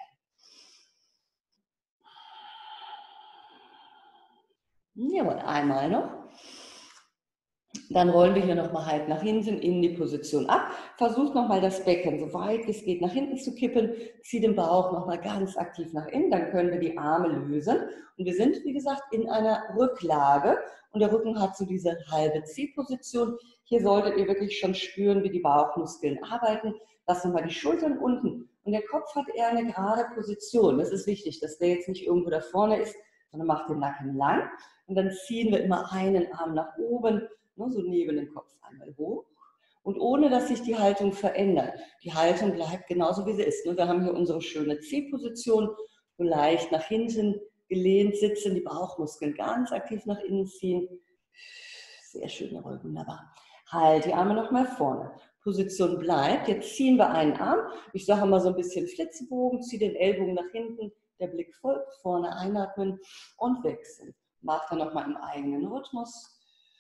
Jawohl, einmal noch. Dann rollen wir hier nochmal halb nach hinten in die Position ab. Versucht nochmal das Becken so weit wie es geht nach hinten zu kippen. Zieh den Bauch nochmal ganz aktiv nach innen. Dann können wir die Arme lösen. Und wir sind, wie gesagt, in einer Rücklage. Und der Rücken hat so diese halbe Ziehposition. Hier solltet ihr wirklich schon spüren, wie die Bauchmuskeln arbeiten. Lasst nochmal die Schultern unten. Und der Kopf hat eher eine gerade Position. Das ist wichtig, dass der jetzt nicht irgendwo da vorne ist, sondern macht den Nacken lang. Und dann ziehen wir immer einen Arm nach oben, so neben dem Kopf einmal hoch. Und ohne, dass sich die Haltung verändert. Die Haltung bleibt genauso, wie sie ist. Wir haben hier unsere schöne C-Position, so leicht nach hinten gelehnt sitzen, die Bauchmuskeln ganz aktiv nach innen ziehen. Sehr schön, jawohl, wunderbar. Halt die Arme nochmal vorne. Position bleibt. Jetzt ziehen wir einen Arm. Ich sage mal so ein bisschen Flitzebogen, ziehe den Ellbogen nach hinten, der Blick folgt, vorne einatmen und wechseln. Macht dann nochmal im eigenen Rhythmus.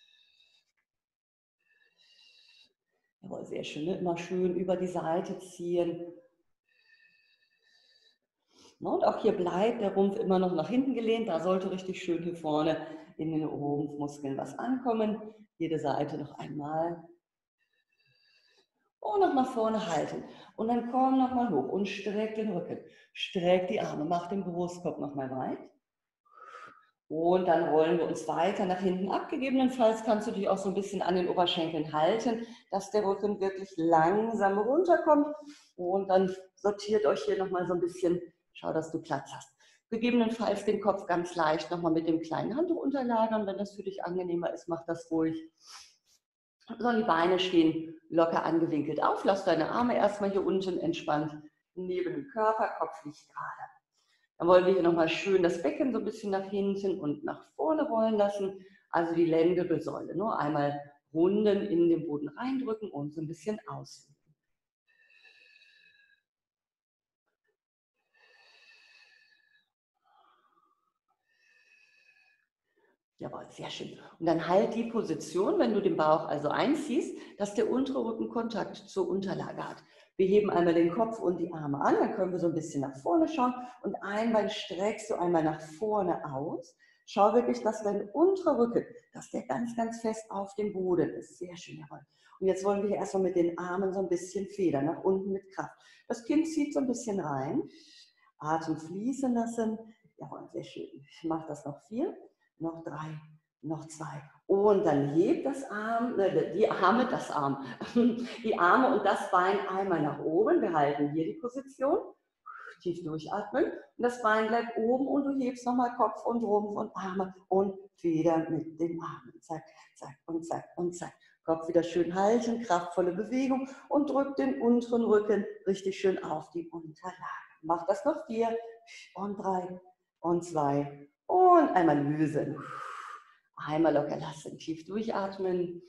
Jawohl, sehr schön. Ne? Immer schön über die Seite ziehen. Und auch hier bleibt der Rumpf immer noch nach hinten gelehnt. Da sollte richtig schön hier vorne in den Rumpfmuskeln was ankommen. Jede Seite noch einmal. Und noch nach vorne halten. Und dann komm nochmal hoch und streck den Rücken. Streck die Arme. Mach den Brustkorb nochmal weit. Und dann rollen wir uns weiter nach hinten ab. Gegebenenfalls kannst du dich auch so ein bisschen an den Oberschenkeln halten, dass der Rücken wirklich langsam runterkommt. Und dann sortiert euch hier nochmal so ein bisschen, schau, dass du Platz hast. Gegebenenfalls den Kopf ganz leicht nochmal mit dem kleinen Handtuch unterlagern. Wenn das für dich angenehmer ist, mach das ruhig. So, die Beine stehen locker angewinkelt auf. Lass deine Arme erstmal hier unten entspannt neben dem Körper, Kopf liegt gerade. Dann wollen wir hier nochmal schön das Becken so ein bisschen nach hinten und nach vorne rollen lassen. Also die Lendenwirbelsäule. Nur einmal runden in den Boden reindrücken und so ein bisschen ausdrücken. Jawohl, sehr schön. Und dann halt die Position, wenn du den Bauch also einziehst, dass der untere Rücken Kontakt zur Unterlage hat. Wir heben einmal den Kopf und die Arme an, dann können wir so ein bisschen nach vorne schauen und ein Bein streckst du einmal nach vorne aus. Schau wirklich, dass dein unterer Rücken, dass der ganz, ganz fest auf dem Boden ist. Sehr schön, jawohl. Und jetzt wollen wir hier erstmal mit den Armen so ein bisschen federn, nach unten mit Kraft. Das Kinn zieht so ein bisschen rein. Atem fließen lassen. Jawohl, sehr schön. Ich mache das noch 4, noch 3, noch 2. Und dann hebt die Arme und das Bein einmal nach oben. Wir halten hier die Position. Tief durchatmen. Und das Bein bleibt oben und du hebst nochmal Kopf und Rumpf und Arme und federn mit den Armen. Zack, zack und zack und zack. Kopf wieder schön halten, kraftvolle Bewegung und drück den unteren Rücken richtig schön auf die Unterlage. Mach das noch 4 und 3 und 2 und einmal lösen. Einmal locker lassen, tief durchatmen.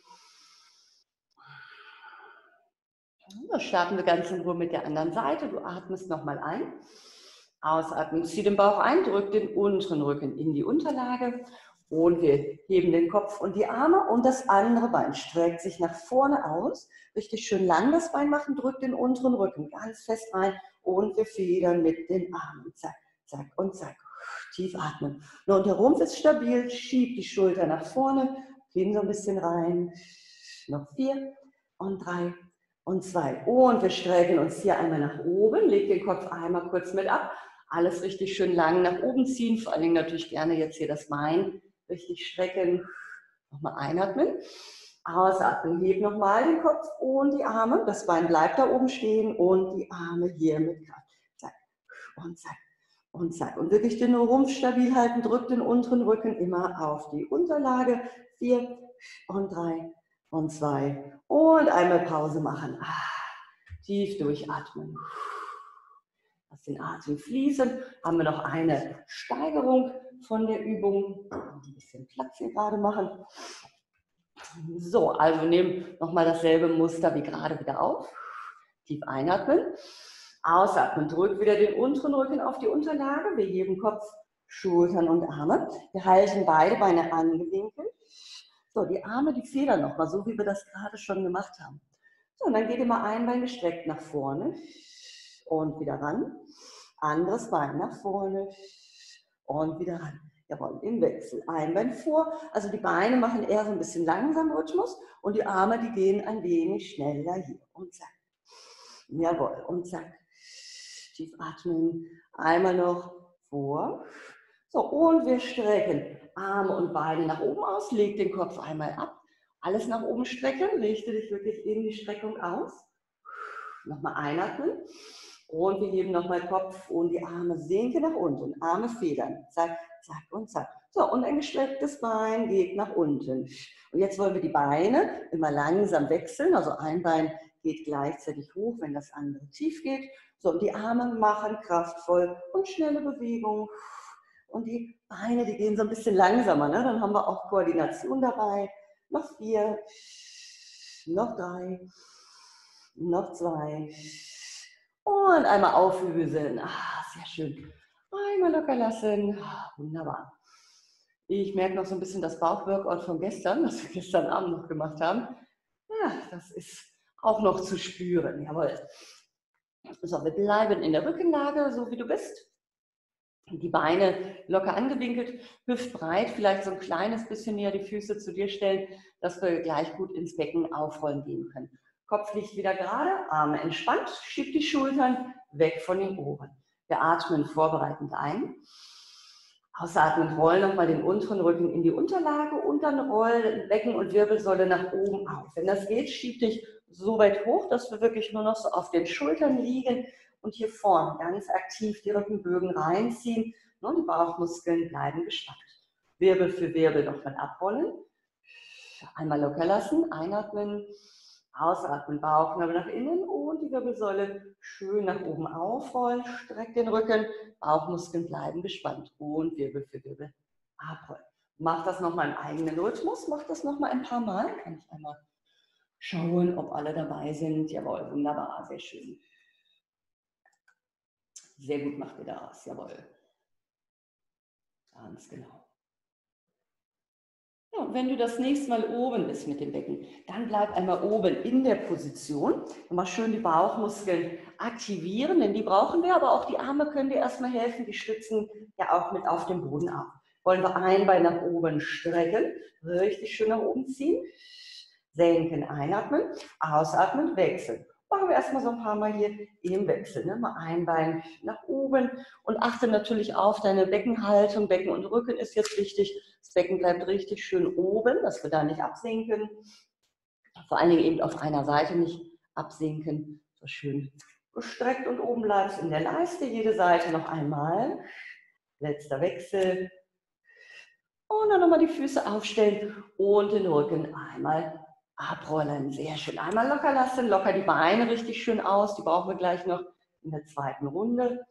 So, starten wir ganz in Ruhe mit der anderen Seite. Du atmest nochmal ein. Ausatmen, zieh den Bauch ein, drück den unteren Rücken in die Unterlage Und wir heben den Kopf und die Arme und das andere Bein streckt sich nach vorne aus. Richtig schön lang das Bein machen, drückt den unteren Rücken ganz fest rein und wir federn mit den Armen. Zack, zack und zack. Tief atmen. Und der Rumpf ist stabil, schiebt die Schulter nach vorne, gehen so ein bisschen rein. Noch 4 und 3 und 2. Und wir strecken uns hier einmal nach oben, legt den Kopf einmal kurz mit ab. Alles richtig schön lang nach oben ziehen, vor allen Dingen natürlich gerne jetzt hier das Bein richtig strecken. Nochmal einatmen, ausatmen, hebt nochmal den Kopf und die Arme. Das Bein bleibt da oben stehen und die Arme hier mit Kraft. Zack und zack und zack. Und wirklich den Rumpf stabil halten, drückt den unteren Rücken immer auf die Unterlage. 4 und 3 und 2 und einmal Pause machen. Tief durchatmen. Lass den Atem fließen. Haben wir noch eine Steigerung von der Übung. Ein bisschen Platz hier gerade machen. So, also nehmen nochmal dasselbe Muster wie gerade wieder auf. Tief einatmen. Ausatmen. Drückt wieder den unteren Rücken auf die Unterlage. Wir heben Kopf, Schultern und Arme. Wir halten beide Beine angewinkelt. So, die Arme, die federn nochmal, so wie wir das gerade schon gemacht haben. So, und dann geht immer ein Bein gestreckt nach vorne und wieder ran. Anderes Bein nach vorne und wieder ran. Jawohl, im Wechsel. Ein Bein vor. Also die Beine machen eher so ein bisschen langsamen Rhythmus und die Arme, die gehen ein wenig schneller hier. Und zack. Jawohl, und zack. Tief atmen. Einmal noch vor. So, und wir strecken Arme und Beine nach oben aus. Leg den Kopf einmal ab. Alles nach oben strecken. Richte dich wirklich in die Streckung aus. Nochmal einatmen. Und wir heben nochmal Kopf und die Arme sinken nach unten. Arme federn. Zack, zack und zack. So, und ein gestrecktes Bein geht nach unten. Und jetzt wollen wir die Beine immer langsam wechseln. Also ein Bein geht gleichzeitig hoch, wenn das andere tief geht. So, und die Arme machen kraftvoll und schnelle Bewegungen. Und die Beine, die gehen so ein bisschen langsamer. Ne? Dann haben wir auch Koordination dabei. Noch 4, noch 3, noch 2. Und einmal auflösen. Sehr schön. Einmal locker lassen. Wunderbar. Ich merke noch so ein bisschen das Bauchworkout von gestern, was wir gestern Abend noch gemacht haben. Ja, das ist auch noch zu spüren. Jawohl. So, wir bleiben in der Rückenlage, so wie du bist. Die Beine locker angewinkelt, hüftbreit, vielleicht so ein kleines bisschen näher die Füße zu dir stellen, dass wir gleich gut ins Becken aufrollen gehen können. Kopf liegt wieder gerade, Arme entspannt, schieb die Schultern weg von den Ohren. Wir atmen vorbereitend ein. Ausatmen, rollen nochmal den unteren Rücken in die Unterlage und dann rollen Becken und Wirbelsäule nach oben auf. Wenn das geht, schieb dich so weit hoch, dass wir wirklich nur noch so auf den Schultern liegen und hier vorne ganz aktiv die Rückenbögen reinziehen. Und die Bauchmuskeln bleiben gespannt. Wirbel für Wirbel nochmal abrollen. Einmal locker lassen, einatmen, ausatmen, Bauchnabel nach innen und die Wirbelsäule schön nach oben aufrollen. Streck den Rücken, Bauchmuskeln bleiben gespannt und Wirbel für Wirbel abrollen. Mach das nochmal im eigenen Rhythmus, mach das nochmal ein paar Mal. Kann ich einmal schauen, ob alle dabei sind. Jawohl, wunderbar, sehr schön. Sehr gut macht ihr das, jawohl. Ganz genau. Ja, und wenn du das nächste Mal oben bist mit dem Becken, dann bleib einmal oben in der Position. Mal schön die Bauchmuskeln aktivieren, denn die brauchen wir, aber auch die Arme können dir erstmal helfen, die stützen ja auch mit auf dem Boden ab. Wollen wir ein Bein nach oben strecken, richtig schön nach oben ziehen, senken, einatmen, ausatmen, wechseln. Machen wir erstmal so ein paar Mal hier im Wechsel. Ne? Mal ein Bein nach oben und achte natürlich auf deine Beckenhaltung. Becken und Rücken ist jetzt wichtig. Das Becken bleibt richtig schön oben, dass wir da nicht absinken. Vor allen Dingen eben auf einer Seite nicht absinken. So schön gestreckt und oben bleibst in der Leiste. Jede Seite noch einmal. Letzter Wechsel. Und dann nochmal die Füße aufstellen und den Rücken einmal abrollen. Sehr schön. Einmal locker lassen, locker die Beine richtig schön aus. Die brauchen wir gleich noch in der zweiten Runde.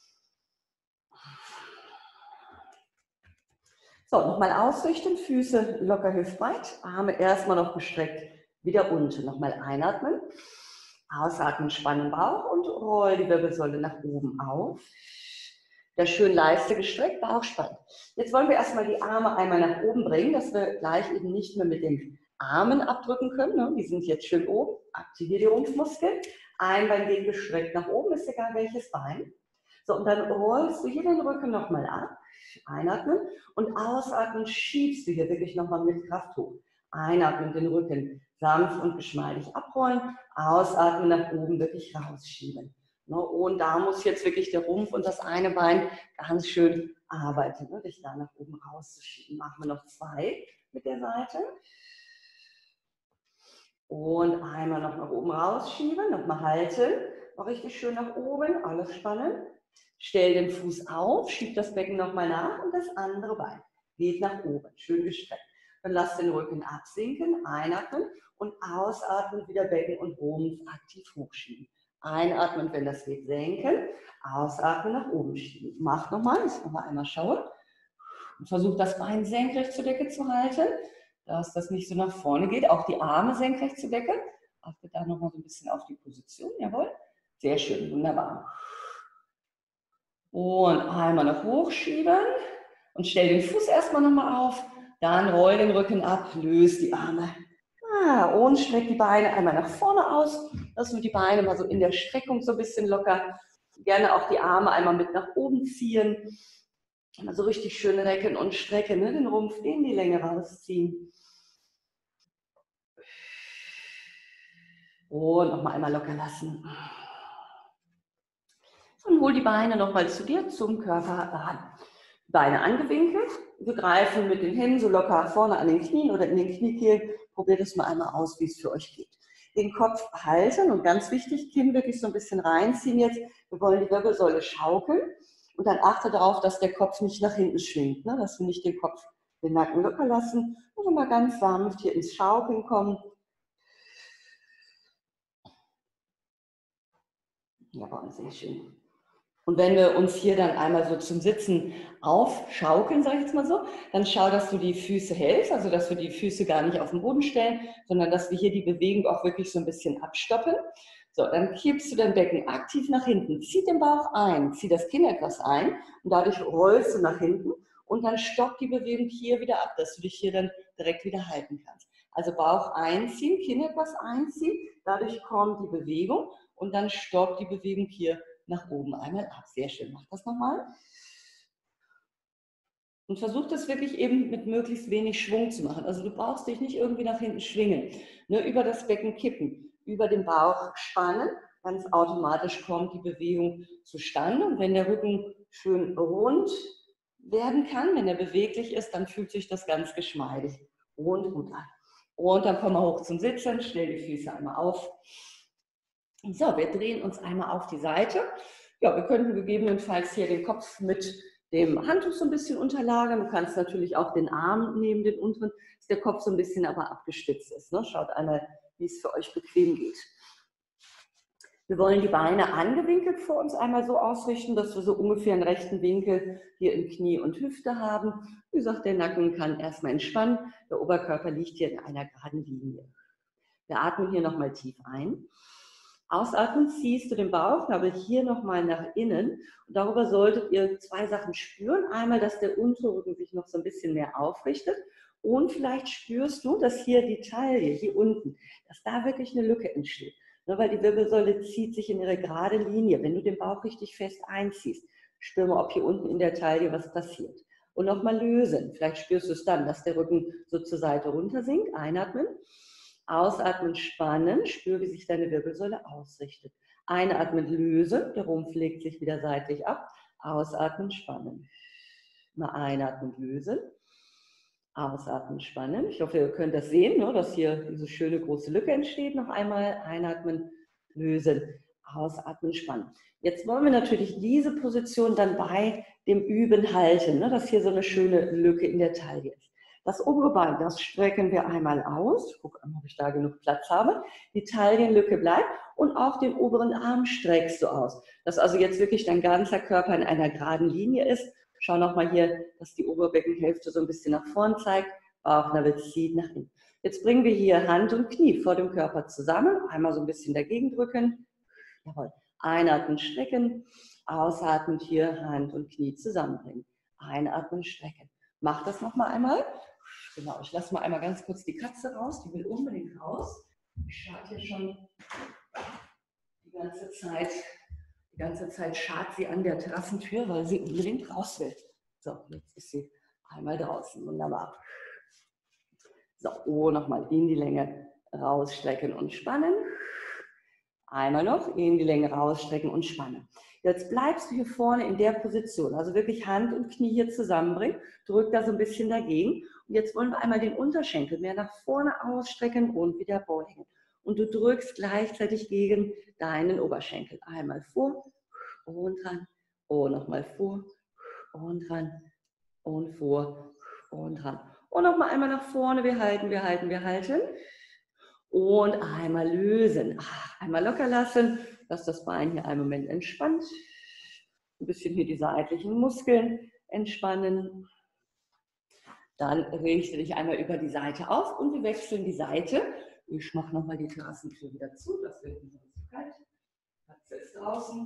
So, nochmal ausrichten, Füße locker hüftbreit, Arme erstmal noch gestreckt, wieder unten. Nochmal einatmen, ausatmen, spannen Bauch und roll die Wirbelsäule nach oben auf. Wieder schön Leiste gestreckt, Bauch spannend. Jetzt wollen wir erstmal die Arme einmal nach oben bringen, dass wir gleich eben nicht mehr mit den Armen abdrücken können. Ne? Die sind jetzt schön oben. Aktiviere die Rumpfmuskeln. Ein Bein geht gestreckt nach oben, ist egal welches Bein. So, und dann rollst du hier den Rücken nochmal ab. Einatmen und ausatmen, schiebst du hier wirklich nochmal mit Kraft hoch. Einatmen, den Rücken sanft und geschmeidig abrollen. Ausatmen, nach oben wirklich rausschieben. Und da muss jetzt wirklich der Rumpf und das eine Bein ganz schön arbeiten, dich da nach oben rauszuschieben. Machen wir noch 2 mit der Seite. Und einmal noch nach oben rausschieben, nochmal halten. Noch richtig schön nach oben, alles spannen. Stell den Fuß auf, schieb das Becken nochmal nach und das andere Bein geht nach oben, schön gestreckt. Dann lass den Rücken absinken, einatmen und ausatmen, wieder Becken und Rumpf aktiv hochschieben. Einatmen, wenn das geht, senken, ausatmen, nach oben schieben. Mach nochmal, ich nochmal einmal schauen. Und versuch das Bein senkrecht zur Decke zu halten, dass das nicht so nach vorne geht. Auch die Arme senkrecht zur Decke. Achte da nochmal so ein bisschen auf die Position, jawohl. Sehr schön, wunderbar. Und einmal noch hochschieben und stell den Fuß erstmal nochmal auf. Dann roll den Rücken ab, löse die Arme. Und streck die Beine einmal nach vorne aus. Lass nur die Beine mal so in der Streckung so ein bisschen locker. Gerne auch die Arme einmal mit nach oben ziehen. Mal so richtig schön recken und strecken, ne? Den Rumpf in die Länge rausziehen. Und nochmal einmal locker lassen. Und hol die Beine nochmal zu dir, zum Körper ran. Beine angewinkelt. Wir greifen mit den Händen so locker vorne an den Knien oder in den Kniekehlen. Probiert es mal einmal aus, wie es für euch geht. Den Kopf halten und ganz wichtig, Kinn wirklich so ein bisschen reinziehen jetzt. Wir wollen die Wirbelsäule schaukeln. Und dann achte darauf, dass der Kopf nicht nach hinten schwingt, ne? Dass wir nicht den Kopf, den Nacken locker lassen. Und mal ganz sanft hier ins Schaukeln kommen. Jawohl, sehr schön. Und wenn wir uns hier dann einmal so zum Sitzen aufschaukeln, sage ich jetzt mal so, dann schau, dass du die Füße hältst, also dass wir die Füße gar nicht auf den Boden stellen, sondern dass wir hier die Bewegung auch wirklich so ein bisschen abstoppen. So, dann kippst du dein Becken aktiv nach hinten, zieh den Bauch ein, zieh das Kinn etwas ein und dadurch rollst du nach hinten und dann stopp die Bewegung hier wieder ab, dass du dich hier dann direkt wieder halten kannst. Also Bauch einziehen, Kinn etwas einziehen, dadurch kommt die Bewegung und dann stopp die Bewegung hier nach oben einmal ab. Sehr schön, mach das nochmal. Und versuch das wirklich eben mit möglichst wenig Schwung zu machen. Also du brauchst dich nicht irgendwie nach hinten schwingen. Ne, über das Becken kippen, über den Bauch spannen. Ganz automatisch kommt die Bewegung zustande. Und wenn der Rücken schön rund werden kann, wenn er beweglich ist, dann fühlt sich das ganz geschmeidig und gut an. Und dann kommen wir hoch zum Sitzen, stell die Füße einmal auf. So, wir drehen uns einmal auf die Seite. Ja, wir könnten gegebenenfalls hier den Kopf mit dem Handtuch so ein bisschen unterlagern. Du kannst natürlich auch den Arm nehmen, den unteren, dass der Kopf so ein bisschen aber abgestützt ist. Ne? Schaut einmal, wie es für euch bequem geht. Wir wollen die Beine angewinkelt vor uns einmal so ausrichten, dass wir so ungefähr einen rechten Winkel hier in Knie und Hüfte haben. Wie gesagt, der Nacken kann erstmal entspannen. Der Oberkörper liegt hier in einer geraden Linie. Wir atmen hier nochmal tief ein. Ausatmen, ziehst du den Bauchnabel hier nochmal nach innen. Und darüber solltet ihr 2 Sachen spüren. Einmal, dass der Unterrücken sich noch so ein bisschen mehr aufrichtet. Und vielleicht spürst du, dass hier die Taille, hier unten, dass da wirklich eine Lücke entsteht. Ne, weil die Wirbelsäule zieht sich in ihre gerade Linie. Wenn du den Bauch richtig fest einziehst, spür mal, ob hier unten in der Taille was passiert. Und nochmal lösen. Vielleicht spürst du es dann, dass der Rücken so zur Seite runter sinkt. Einatmen. Ausatmen, spannen, spür, wie sich deine Wirbelsäule ausrichtet. Einatmen, lösen, der Rumpf legt sich wieder seitlich ab. Ausatmen, spannen. Mal einatmen, lösen. Ausatmen, spannen. Ich hoffe, ihr könnt das sehen, ne, dass hier diese schöne große Lücke entsteht. Noch einmal einatmen, lösen. Ausatmen, spannen. Jetzt wollen wir natürlich diese Position dann bei dem Üben halten, ne, dass hier so eine schöne Lücke in der Taille ist. Das obere Bein, das strecken wir einmal aus. Ich gucke mal, ob ich da genug Platz habe. Die Taillenlücke bleibt und auch den oberen Arm streckst du aus. Dass also jetzt wirklich dein ganzer Körper in einer geraden Linie ist. Schau nochmal hier, dass die Oberbeckenhälfte so ein bisschen nach vorn zeigt. Bauchnabel zieht nach hinten. Jetzt bringen wir hier Hand und Knie vor dem Körper zusammen. Einmal so ein bisschen dagegen drücken. Jawohl. Einatmen, strecken. Ausatmend hier Hand und Knie zusammenbringen. Einatmen, strecken. Mach das nochmal einmal. Genau, ich lasse mal einmal ganz kurz die Katze raus. Die will unbedingt raus. Ich schart hier schon die ganze Zeit schart sie an der Terrassentür, weil sie unbedingt raus will. So, jetzt ist sie einmal draußen. Wunderbar. So, nochmal in die Länge rausstrecken und spannen. Einmal noch in die Länge rausstrecken und spannen. Jetzt bleibst du hier vorne in der Position, also wirklich Hand und Knie hier zusammenbringen. Drück da so ein bisschen dagegen. Und jetzt wollen wir einmal den Unterschenkel mehr nach vorne ausstrecken und wieder beugen. Und du drückst gleichzeitig gegen deinen Oberschenkel. Einmal vor und ran. Und nochmal vor und ran. Und vor und ran. Und nochmal einmal nach vorne. Wir halten, wir halten, wir halten. Und einmal lösen. Einmal locker lassen. Lass das Bein hier einen Moment entspannt. Ein bisschen hier die seitlichen Muskeln entspannen. Dann richte dich einmal über die Seite auf und wir wechseln die Seite. Ich mache nochmal die Terrassentür wieder zu. Das wird nicht so kalt. Katze ist draußen.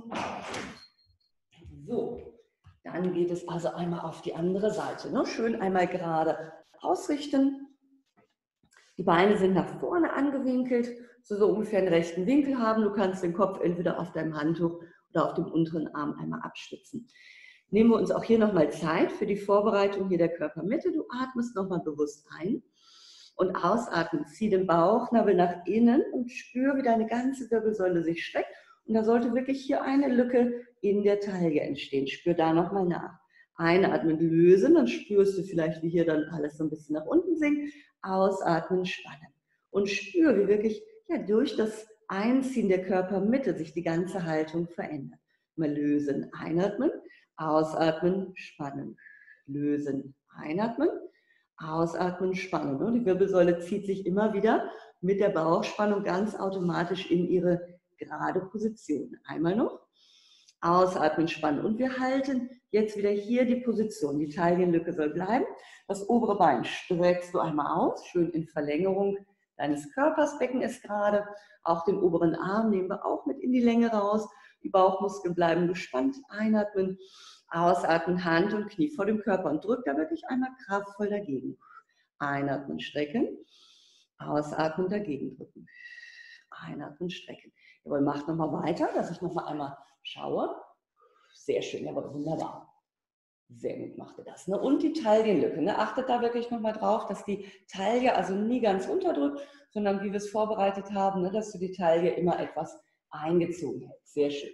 So, dann geht es also einmal auf die andere Seite. Ne? Schön einmal gerade ausrichten. Die Beine sind nach vorne angewinkelt, so ungefähr einen rechten Winkel haben. Du kannst den Kopf entweder auf deinem Handtuch oder auf dem unteren Arm einmal abstützen. Nehmen wir uns auch hier nochmal Zeit für die Vorbereitung hier der Körpermitte. Du atmest nochmal bewusst ein und ausatmen. Zieh den Bauchnabel nach innen und spür, wie deine ganze Wirbelsäule sich streckt. Und da sollte wirklich hier eine Lücke in der Taille entstehen. Spür da nochmal nach. Einatmen, lösen, dann spürst du vielleicht, wie hier dann alles so ein bisschen nach unten sinkt. Ausatmen, spannen. Und spür, wie wirklich durch das Einziehen der Körpermitte sich die ganze Haltung verändert. Mal lösen, einatmen, ausatmen, spannen. Lösen, einatmen, ausatmen, spannen. Und die Wirbelsäule zieht sich immer wieder mit der Bauchspannung ganz automatisch in ihre gerade Position. Einmal noch. Ausatmen, spannen. Und wir halten jetzt wieder hier die Position. Die Taillenlücke soll bleiben. Das obere Bein streckst du einmal aus, schön in Verlängerung deines Körpers. Becken ist gerade. Auch den oberen Arm nehmen wir auch mit in die Länge raus. Die Bauchmuskeln bleiben gespannt. Einatmen, ausatmen, Hand und Knie vor dem Körper. Und drück da wirklich einmal kraftvoll dagegen. Einatmen, strecken. Ausatmen, dagegen drücken. Einatmen, strecken. Jawohl, macht nochmal weiter, dass ich nochmal einmal schaue. Sehr schön, jawohl, wunderbar. Sehr gut macht ihr das. Ne? Und die Taillenlücke. Ne? Achtet da wirklich nochmal drauf, dass die Taille also nie ganz unterdrückt, sondern wie wir es vorbereitet haben, ne? Dass du die Taille immer etwas eingezogen hältst. Sehr schön.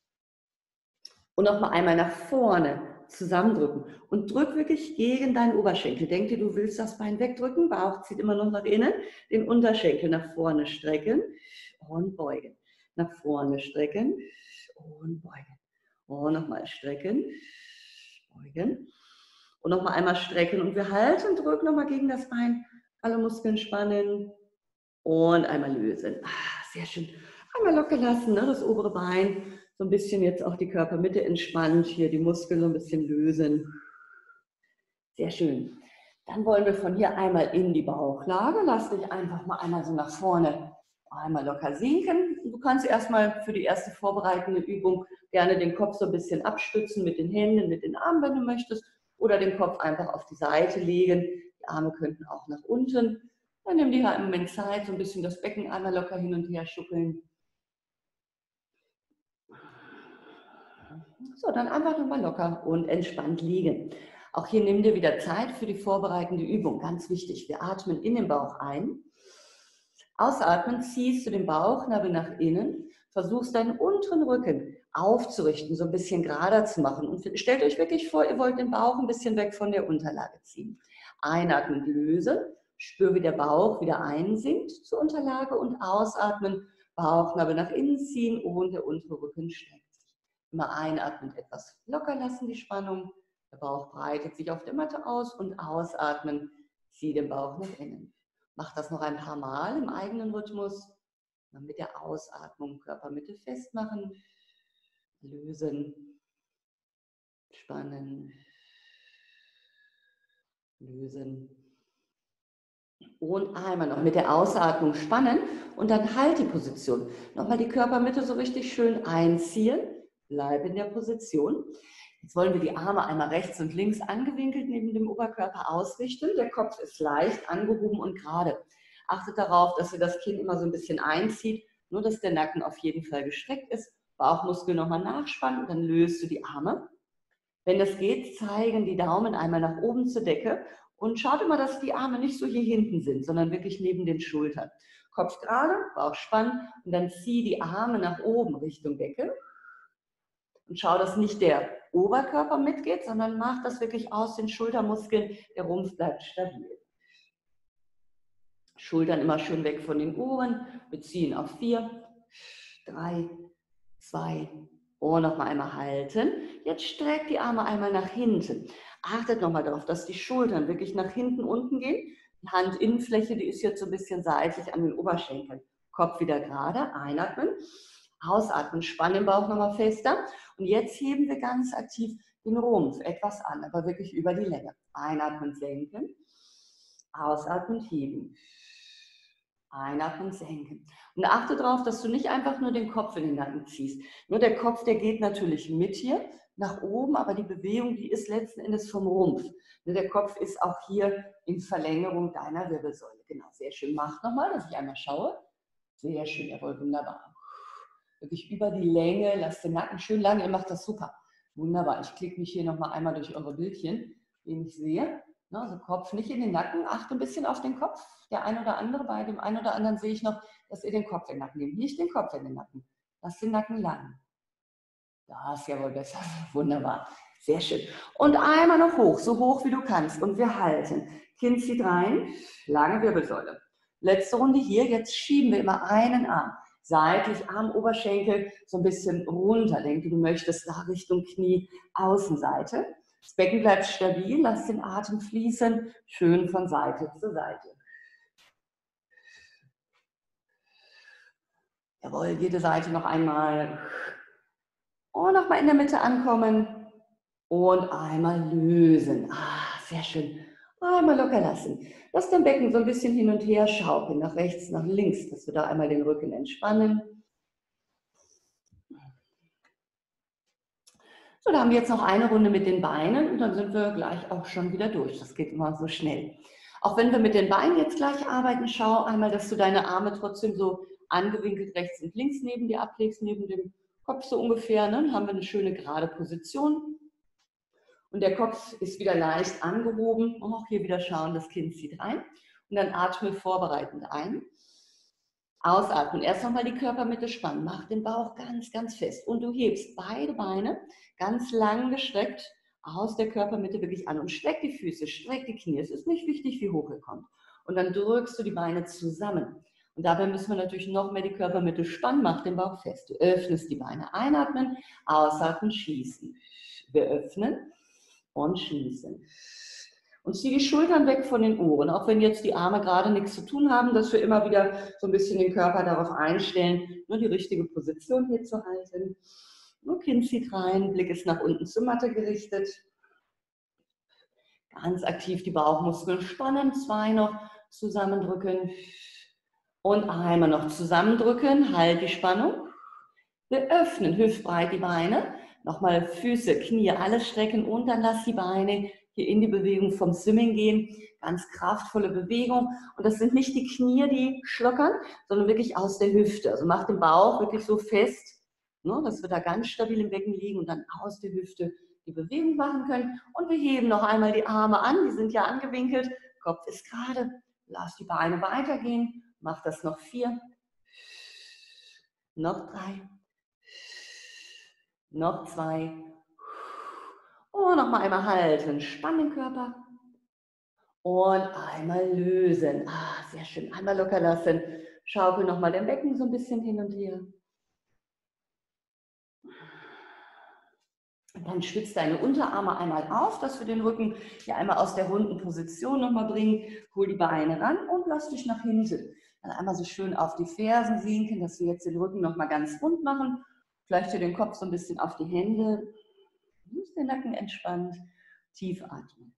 Und nochmal einmal nach vorne zusammendrücken. Und drück wirklich gegen deinen Oberschenkel. Denk dir, du willst das Bein wegdrücken. Bauch zieht immer noch nach innen. Den Unterschenkel nach vorne strecken und beugen. Nach vorne strecken und beugen. Und nochmal strecken, beugen. Und nochmal einmal strecken. Und wir halten, drücken nochmal gegen das Bein. Alle Muskeln spannen. Und einmal lösen. Sehr schön. Einmal locker lassen, ne? Das obere Bein. So ein bisschen jetzt auch die Körpermitte entspannt. Hier die Muskeln so ein bisschen lösen. Sehr schön. Dann wollen wir von hier einmal in die Bauchlage. Lass dich einfach mal einmal so nach vorne einmal locker sinken. Du kannst erstmal für die erste vorbereitende Übung gerne den Kopf so ein bisschen abstützen mit den Händen, mit den Armen, wenn du möchtest. Oder den Kopf einfach auf die Seite legen. Die Arme könnten auch nach unten. Dann nimm dir halt einen Moment Zeit, so ein bisschen das Becken einmal locker hin und her schuckeln. So, dann einfach nochmal locker und entspannt liegen. Auch hier nimm dir wieder Zeit für die vorbereitende Übung. Ganz wichtig, wir atmen in den Bauch ein. Ausatmen, ziehst du den Bauchnabel nach innen, versuchst deinen unteren Rücken aufzurichten, so ein bisschen gerader zu machen. Und stellt euch wirklich vor, ihr wollt den Bauch ein bisschen weg von der Unterlage ziehen. Einatmen, lösen, spür, wie der Bauch wieder einsinkt zur Unterlage und ausatmen, Bauchnabel nach innen ziehen und der untere Rücken streckt sich. Immer einatmen, etwas locker lassen, die Spannung. Der Bauch breitet sich auf der Matte aus und ausatmen, zieh den Bauch nach innen. Mach das noch ein paar Mal im eigenen Rhythmus. Dann mit der Ausatmung Körpermitte festmachen, lösen, spannen, lösen. Und einmal noch mit der Ausatmung spannen und dann halt die Position. Nochmal die Körpermitte so richtig schön einziehen, Bleib in der Position. Jetzt wollen wir die Arme einmal rechts und links angewinkelt neben dem Oberkörper ausrichten. Der Kopf ist leicht angehoben und gerade. Achtet darauf, dass ihr das Kinn immer so ein bisschen einzieht, nur dass der Nacken auf jeden Fall gestreckt ist. Bauchmuskel nochmal nachspannen, dann löst du die Arme. Wenn das geht, zeigen die Daumen einmal nach oben zur Decke und schaut immer, dass die Arme nicht so hier hinten sind, sondern wirklich neben den Schultern. Kopf gerade, Bauch spannen und dann zieh die Arme nach oben Richtung Decke. Und schau, dass nicht der Oberkörper mitgeht, sondern mach das wirklich aus den Schultermuskeln. Der Rumpf bleibt stabil. Schultern immer schön weg von den Ohren. Wir ziehen auf 4, 3, 2 und nochmal einmal halten. Jetzt streckt die Arme einmal nach hinten. Achtet nochmal darauf, dass die Schultern wirklich nach hinten unten gehen. Die Handinnenfläche, die ist jetzt so ein bisschen seitlich an den Oberschenkeln. Kopf wieder gerade, einatmen. Ausatmen, spannen den Bauch nochmal fester. Und jetzt heben wir ganz aktiv den Rumpf etwas an, aber wirklich über die Länge. Einatmen, senken. Ausatmen, heben. Einatmen, senken. Und achte darauf, dass du nicht einfach nur den Kopf in den Nacken ziehst. Nur der Kopf, der geht natürlich mit hier nach oben, aber die Bewegung, die ist letzten Endes vom Rumpf. Nur der Kopf ist auch hier in Verlängerung deiner Wirbelsäule. Genau, sehr schön. Mach nochmal, dass ich einmal schaue. Sehr schön, jawohl, wunderbar. Wirklich über die Länge, lasst den Nacken schön lang, ihr macht das super. Wunderbar, ich klicke mich hier nochmal einmal durch eure Bildchen, den ich sehe. Also Kopf nicht in den Nacken, achte ein bisschen auf den Kopf. Der ein oder andere, bei dem einen oder anderen sehe ich noch, dass ihr den Kopf in den Nacken nehmt. Nicht den Kopf in den Nacken, lasst den Nacken lang. Das ist ja wohl besser, wunderbar, sehr schön. Und einmal noch hoch, so hoch wie du kannst und wir halten. Kinn zieht rein, lange Wirbelsäule. Letzte Runde hier, jetzt schieben wir immer einen Arm. Seitlich, Arm, Oberschenkel, so ein bisschen runter. Denke, du möchtest da Richtung Knie, Außenseite. Das Becken bleibt stabil, lass den Atem fließen, schön von Seite zu Seite. Jawohl, jede Seite noch einmal. Und nochmal in der Mitte ankommen. Und einmal lösen. Sehr schön. Einmal locker lassen. Lass dein Becken so ein bisschen hin und her schaukeln, nach rechts, nach links, dass wir da einmal den Rücken entspannen. So, da haben wir jetzt noch eine Runde mit den Beinen und dann sind wir gleich auch schon wieder durch. Das geht immer so schnell. Auch wenn wir mit den Beinen jetzt gleich arbeiten, schau einmal, dass du deine Arme trotzdem so angewinkelt rechts und links neben dir ablegst, neben dem Kopf so ungefähr. Ne? Dann haben wir eine schöne gerade Position. Und der Kopf ist wieder leicht angehoben. Und auch hier wieder schauen, das Kinn zieht rein. Und dann atme vorbereitend ein. Ausatmen. Erst nochmal die Körpermitte spannen. Mach den Bauch ganz, ganz fest. Und du hebst beide Beine ganz lang gestreckt aus der Körpermitte wirklich an. Und streck die Füße, streck die Knie. Es ist nicht wichtig, wie hoch ihr kommt. Und dann drückst du die Beine zusammen. Und dabei müssen wir natürlich noch mehr die Körpermitte spannen. Mach den Bauch fest. Du öffnest die Beine. Einatmen, ausatmen, schließen. Wir öffnen und schließen. Und zieh die Schultern weg von den Ohren, auch wenn jetzt die Arme gerade nichts zu tun haben, dass wir immer wieder so ein bisschen den Körper darauf einstellen, nur die richtige Position hier zu halten. Nur Kinn zieht rein, Blick ist nach unten zur Matte gerichtet. Ganz aktiv die Bauchmuskeln spannen, 2 noch zusammendrücken und einmal noch zusammendrücken, halt die Spannung. Wir öffnen hüftbreit die Beine, nochmal Füße, Knie, alles strecken und dann lass die Beine hier in die Bewegung vom Swimming gehen. Ganz kraftvolle Bewegung. Und das sind nicht die Knie, die schlockern, sondern wirklich aus der Hüfte. Also mach den Bauch wirklich so fest, ne, dass wir da ganz stabil im Becken liegen und dann aus der Hüfte die Bewegung machen können. Und wir heben noch einmal die Arme an, die sind ja angewinkelt. Kopf ist gerade. Lass die Beine weitergehen. Mach das noch 4. Noch 3. Noch 2. Und nochmal einmal halten. Spann den Körper. Und einmal lösen. Sehr schön. Einmal locker lassen. Schaukel nochmal den Becken so ein bisschen hin und her. Und dann stütz deine Unterarme einmal auf, dass wir den Rücken hier einmal aus der runden Position nochmal bringen. Hol die Beine ran und lass dich nach hinten. Dann einmal so schön auf die Fersen sinken, dass wir jetzt den Rücken nochmal ganz rund machen. Vielleicht hier den Kopf so ein bisschen auf die Hände. Den Nacken entspannt. Tief atmen.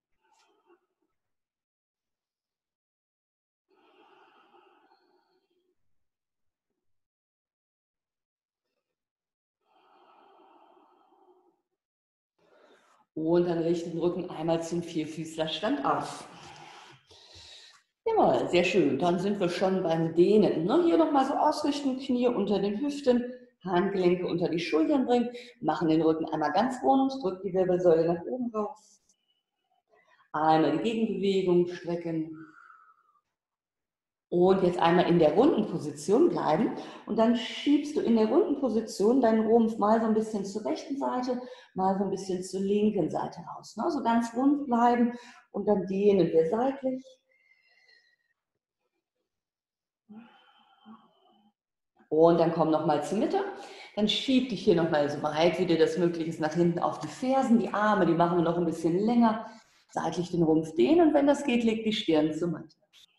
Und dann richte den Rücken einmal zum Vierfüßlerstand auf. Jawohl, sehr schön. Dann sind wir schon beim Dehnen. Ne? Hier nochmal so ausrichten, Knie unter den Hüften, Handgelenke unter die Schultern bringen, machen den Rücken einmal ganz rund, drückt die Wirbelsäule nach oben raus. Einmal die Gegenbewegung strecken. Und jetzt einmal in der runden Position bleiben. Und dann schiebst du in der runden Position deinen Rumpf mal so ein bisschen zur rechten Seite, mal so ein bisschen zur linken Seite raus. Ne? So ganz rund bleiben und dann dehnen wir seitlich. Und dann komm nochmal zur Mitte. Dann schieb dich hier nochmal so weit, wie dir das möglich ist, nach hinten auf die Fersen. Die Arme, die machen wir noch ein bisschen länger. Seitlich den Rumpf dehnen und wenn das geht, leg die Stirn zur Matte.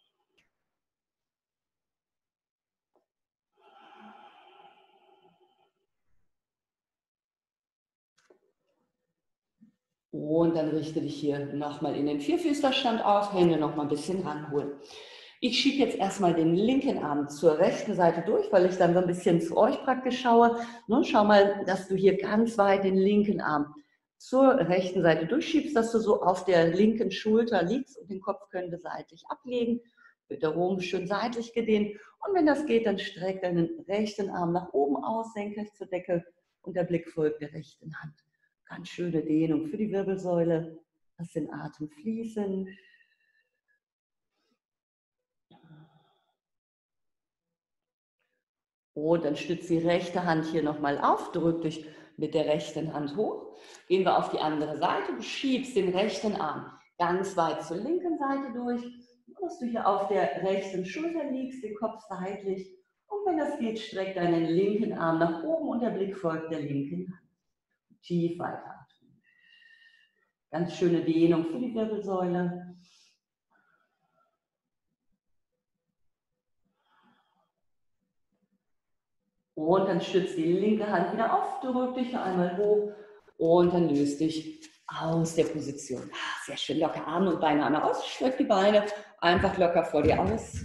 Und dann richte dich hier nochmal in den Vierfüßlerstand auf, Hände nochmal ein bisschen ranholen. Ich schiebe jetzt erstmal den linken Arm zur rechten Seite durch, weil ich dann so ein bisschen zu euch praktisch schaue. Schau mal, dass du hier ganz weit den linken Arm zur rechten Seite durchschiebst, dass du so auf der linken Schulter liegst und den Kopf können wir seitlich ablegen. Wird der Rumpf schön seitlich gedehnt. Und wenn das geht, dann streck deinen rechten Arm nach oben aus, senkrecht zur Decke und der Blick folgt der rechten Hand. Ganz schöne Dehnung für die Wirbelsäule. Lass den Atem fließen. Und dann stützt die rechte Hand hier nochmal auf, drück dich mit der rechten Hand hoch. Gehen wir auf die andere Seite, du schiebst den rechten Arm ganz weit zur linken Seite durch, dass du hier auf der rechten Schulter liegst, den Kopf seitlich. Und wenn das geht, streck deinen linken Arm nach oben und der Blick folgt der linken Hand. Tief weiteratmen. Ganz schöne Dehnung für die Wirbelsäule. Und dann stützt die linke Hand wieder auf, drück dich einmal hoch und dann löst dich aus der Position. Sehr schön, locker Arme und Beine einmal aus, streck die Beine einfach locker vor dir aus.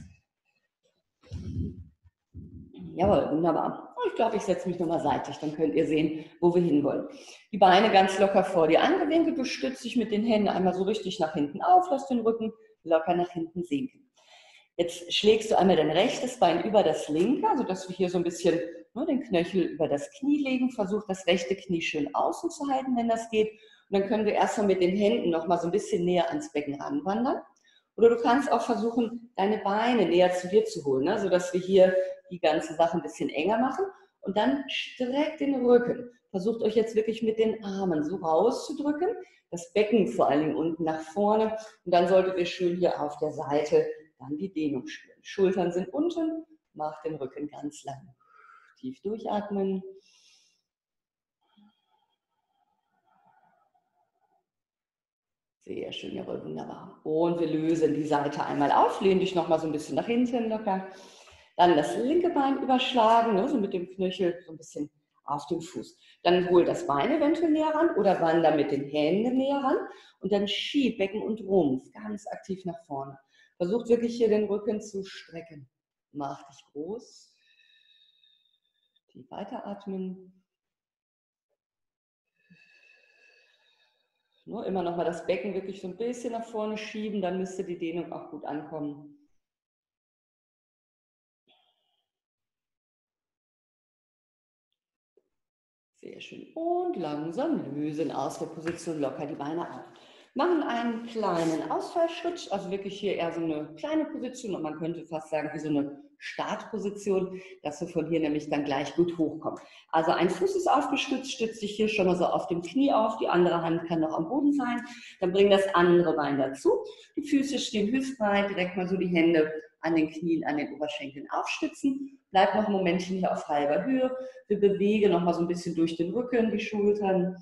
Jawohl, wunderbar. Ich glaube, ich setze mich nochmal seitlich, dann könnt ihr sehen, wo wir hinwollen. Die Beine ganz locker vor dir angewinkelt, du stützt dich mit den Händen einmal so richtig nach hinten auf, lass den Rücken locker nach hinten sinken. Jetzt schlägst du einmal dein rechtes Bein über das linke, sodass wir hier so ein bisschen den Knöchel über das Knie legen. Versuch das rechte Knie schön außen zu halten, wenn das geht. Und dann können wir erstmal mit den Händen nochmal so ein bisschen näher ans Becken ranwandern. Oder du kannst auch versuchen, deine Beine näher zu dir zu holen, sodass wir hier die ganze Sache ein bisschen enger machen. Und dann streckt den Rücken. Versucht euch jetzt wirklich mit den Armen so rauszudrücken. Das Becken vor allen Dingen unten nach vorne. Und dann solltet ihr schön hier auf der Seite dann die Dehnung spüren. Schultern sind unten, mach den Rücken ganz lang. Tief durchatmen. Sehr schön, jawohl, wunderbar. Und wir lösen die Seite einmal auf, lehn dich nochmal so ein bisschen nach hinten locker. Dann das linke Bein überschlagen, so mit dem Knöchel so ein bisschen auf den Fuß. Dann hol das Bein eventuell näher ran oder wander mit den Händen näher ran und dann schieb Becken und Rumpf ganz aktiv nach vorne. Versucht wirklich hier den Rücken zu strecken. Mach dich groß. Tief weiteratmen. Nur immer noch mal das Becken wirklich so ein bisschen nach vorne schieben, dann müsste die Dehnung auch gut ankommen. Sehr schön. Und langsam lösen aus der Position locker die Beine auf. Machen einen kleinen Ausfallschritt, also wirklich hier eher so eine kleine Position und man könnte fast sagen wie so eine Startposition, dass wir von hier nämlich dann gleich gut hochkommen. Also ein Fuß ist aufgestützt, stützt dich hier schon mal so auf dem Knie auf, die andere Hand kann noch am Boden sein. Dann bring das andere Bein dazu. Die Füße stehen hüftbreit, direkt mal so die Hände an den Knien, an den Oberschenkeln aufstützen. Bleib noch ein Momentchen hier auf halber Höhe. Wir bewegen noch mal so ein bisschen durch den Rücken, die Schultern.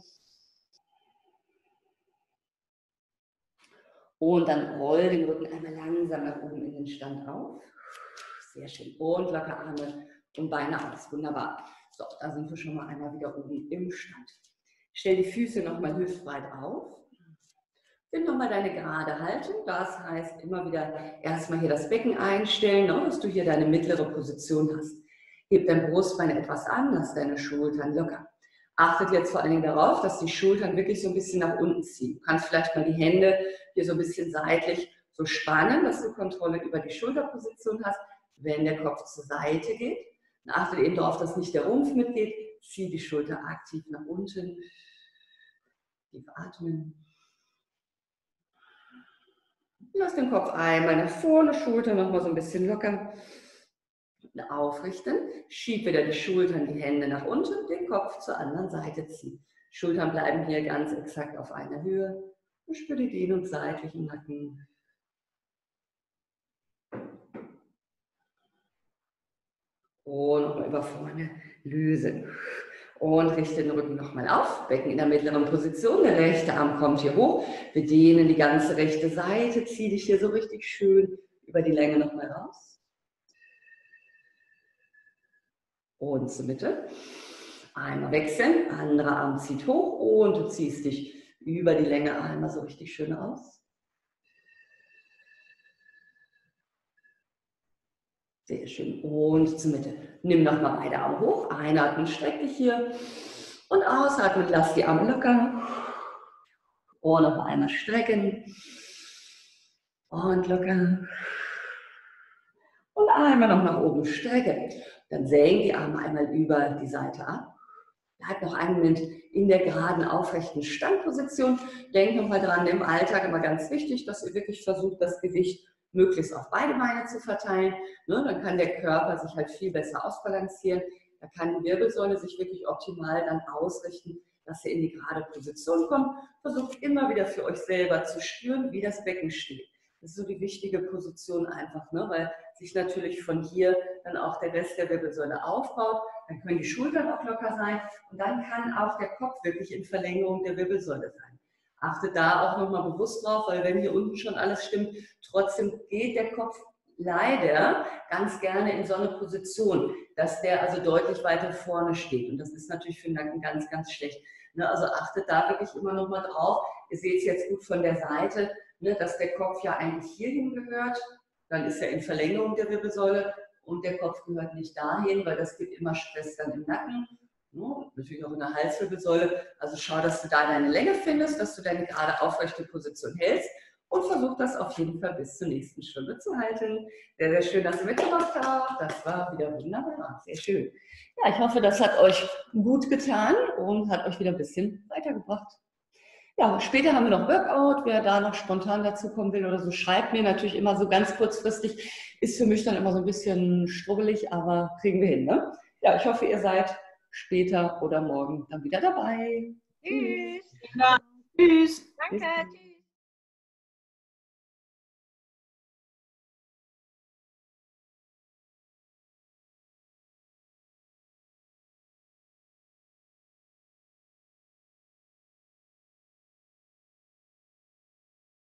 Und dann roll den Rücken einmal langsam nach oben in den Stand auf. Sehr schön. Und locker Arme und Beine aus. Wunderbar. So, da sind wir schon mal einmal wieder oben im Stand. Stell die Füße noch mal hüftbreit auf. Nimm nochmal deine gerade Haltung. Das heißt, immer wieder erstmal hier das Becken einstellen, dass du hier deine mittlere Position hast. Heb dein Brustbein etwas an, lass deine Schultern locker. Achtet jetzt vor allen Dingen darauf, dass die Schultern wirklich so ein bisschen nach unten ziehen. Du kannst vielleicht mal die Hände hier so ein bisschen seitlich so spannen, dass du Kontrolle über die Schulterposition hast, wenn der Kopf zur Seite geht. Und achtet eben darauf, dass nicht der Rumpf mitgeht. Zieh die Schulter aktiv nach unten. Tief atmen. Lass den Kopf einmal nach vorne, Schultern nochmal so ein bisschen locker. Aufrichten, schieb wieder die Schultern, die Hände nach unten, den Kopf zur anderen Seite ziehen. Schultern bleiben hier ganz exakt auf einer Höhe. Und spür die Dehnung seitlich im Nacken. Und nochmal über vorne lösen. Und richte den Rücken nochmal auf. Becken in der mittleren Position. Der rechte Arm kommt hier hoch. Wir dehnen die ganze rechte Seite. Zieh dich hier so richtig schön über die Länge nochmal raus. Und zur Mitte. Einmal wechseln. Anderer Arm zieht hoch. Und du ziehst dich über die Länge einmal so richtig schön aus. Sehr schön. Und zur Mitte. Nimm nochmal beide Arme hoch. Einatmen, streck dich hier. Und ausatmen, lass die Arme locker. Und noch einmal strecken. Und locker. Und einmal noch nach oben strecken. Dann senk die Arme einmal über die Seite ab. Bleib noch einen Moment in der geraden, aufrechten Standposition. Denk nochmal dran, im Alltag immer ganz wichtig, dass ihr wirklich versucht, das Gewicht möglichst auf beide Beine zu verteilen. Ne, dann kann der Körper sich halt viel besser ausbalancieren. Da kann die Wirbelsäule sich wirklich optimal dann ausrichten, dass ihr in die gerade Position kommt. Versucht immer wieder für euch selber zu spüren, wie das Becken steht. Das ist so die wichtige Position einfach, ne, weil sich natürlich von hier dann auch der Rest der Wirbelsäule aufbaut. Dann können die Schultern auch locker sein und dann kann auch der Kopf wirklich in Verlängerung der Wirbelsäule sein. Achtet da auch nochmal bewusst drauf, weil wenn hier unten schon alles stimmt, trotzdem geht der Kopf leider ganz gerne in so eine Position, dass der also deutlich weiter vorne steht. Und das ist natürlich für den Nacken ganz, ganz schlecht. Ne, also achtet da wirklich immer nochmal drauf. Ihr seht es jetzt gut von der Seite, ne, dass der Kopf ja eigentlich hierhin gehört. Dann ist er in Verlängerung der Wirbelsäule. Und der Kopf gehört nicht dahin, weil das gibt immer Stress dann im Nacken. Ja, natürlich auch in der Halswirbelsäule. Also schau, dass du da deine Länge findest, dass du deine gerade aufrechte Position hältst und versuch das auf jeden Fall bis zur nächsten Stunde zu halten. Sehr, sehr schön, dass du mitgemacht hast. Das war wieder wunderbar. Sehr schön. Ja, ich hoffe, das hat euch gut getan und hat euch wieder ein bisschen weitergebracht. Ja, später haben wir noch Workout. Wer da noch spontan dazu kommen will oder so, schreibt mir natürlich immer so ganz kurzfristig. Ist für mich dann immer so ein bisschen strubbelig, aber kriegen wir hin. Ne? Ja, ich hoffe, ihr seid später oder morgen dann wieder dabei. Tschüss. Ja, tschüss. Danke. Tschüss.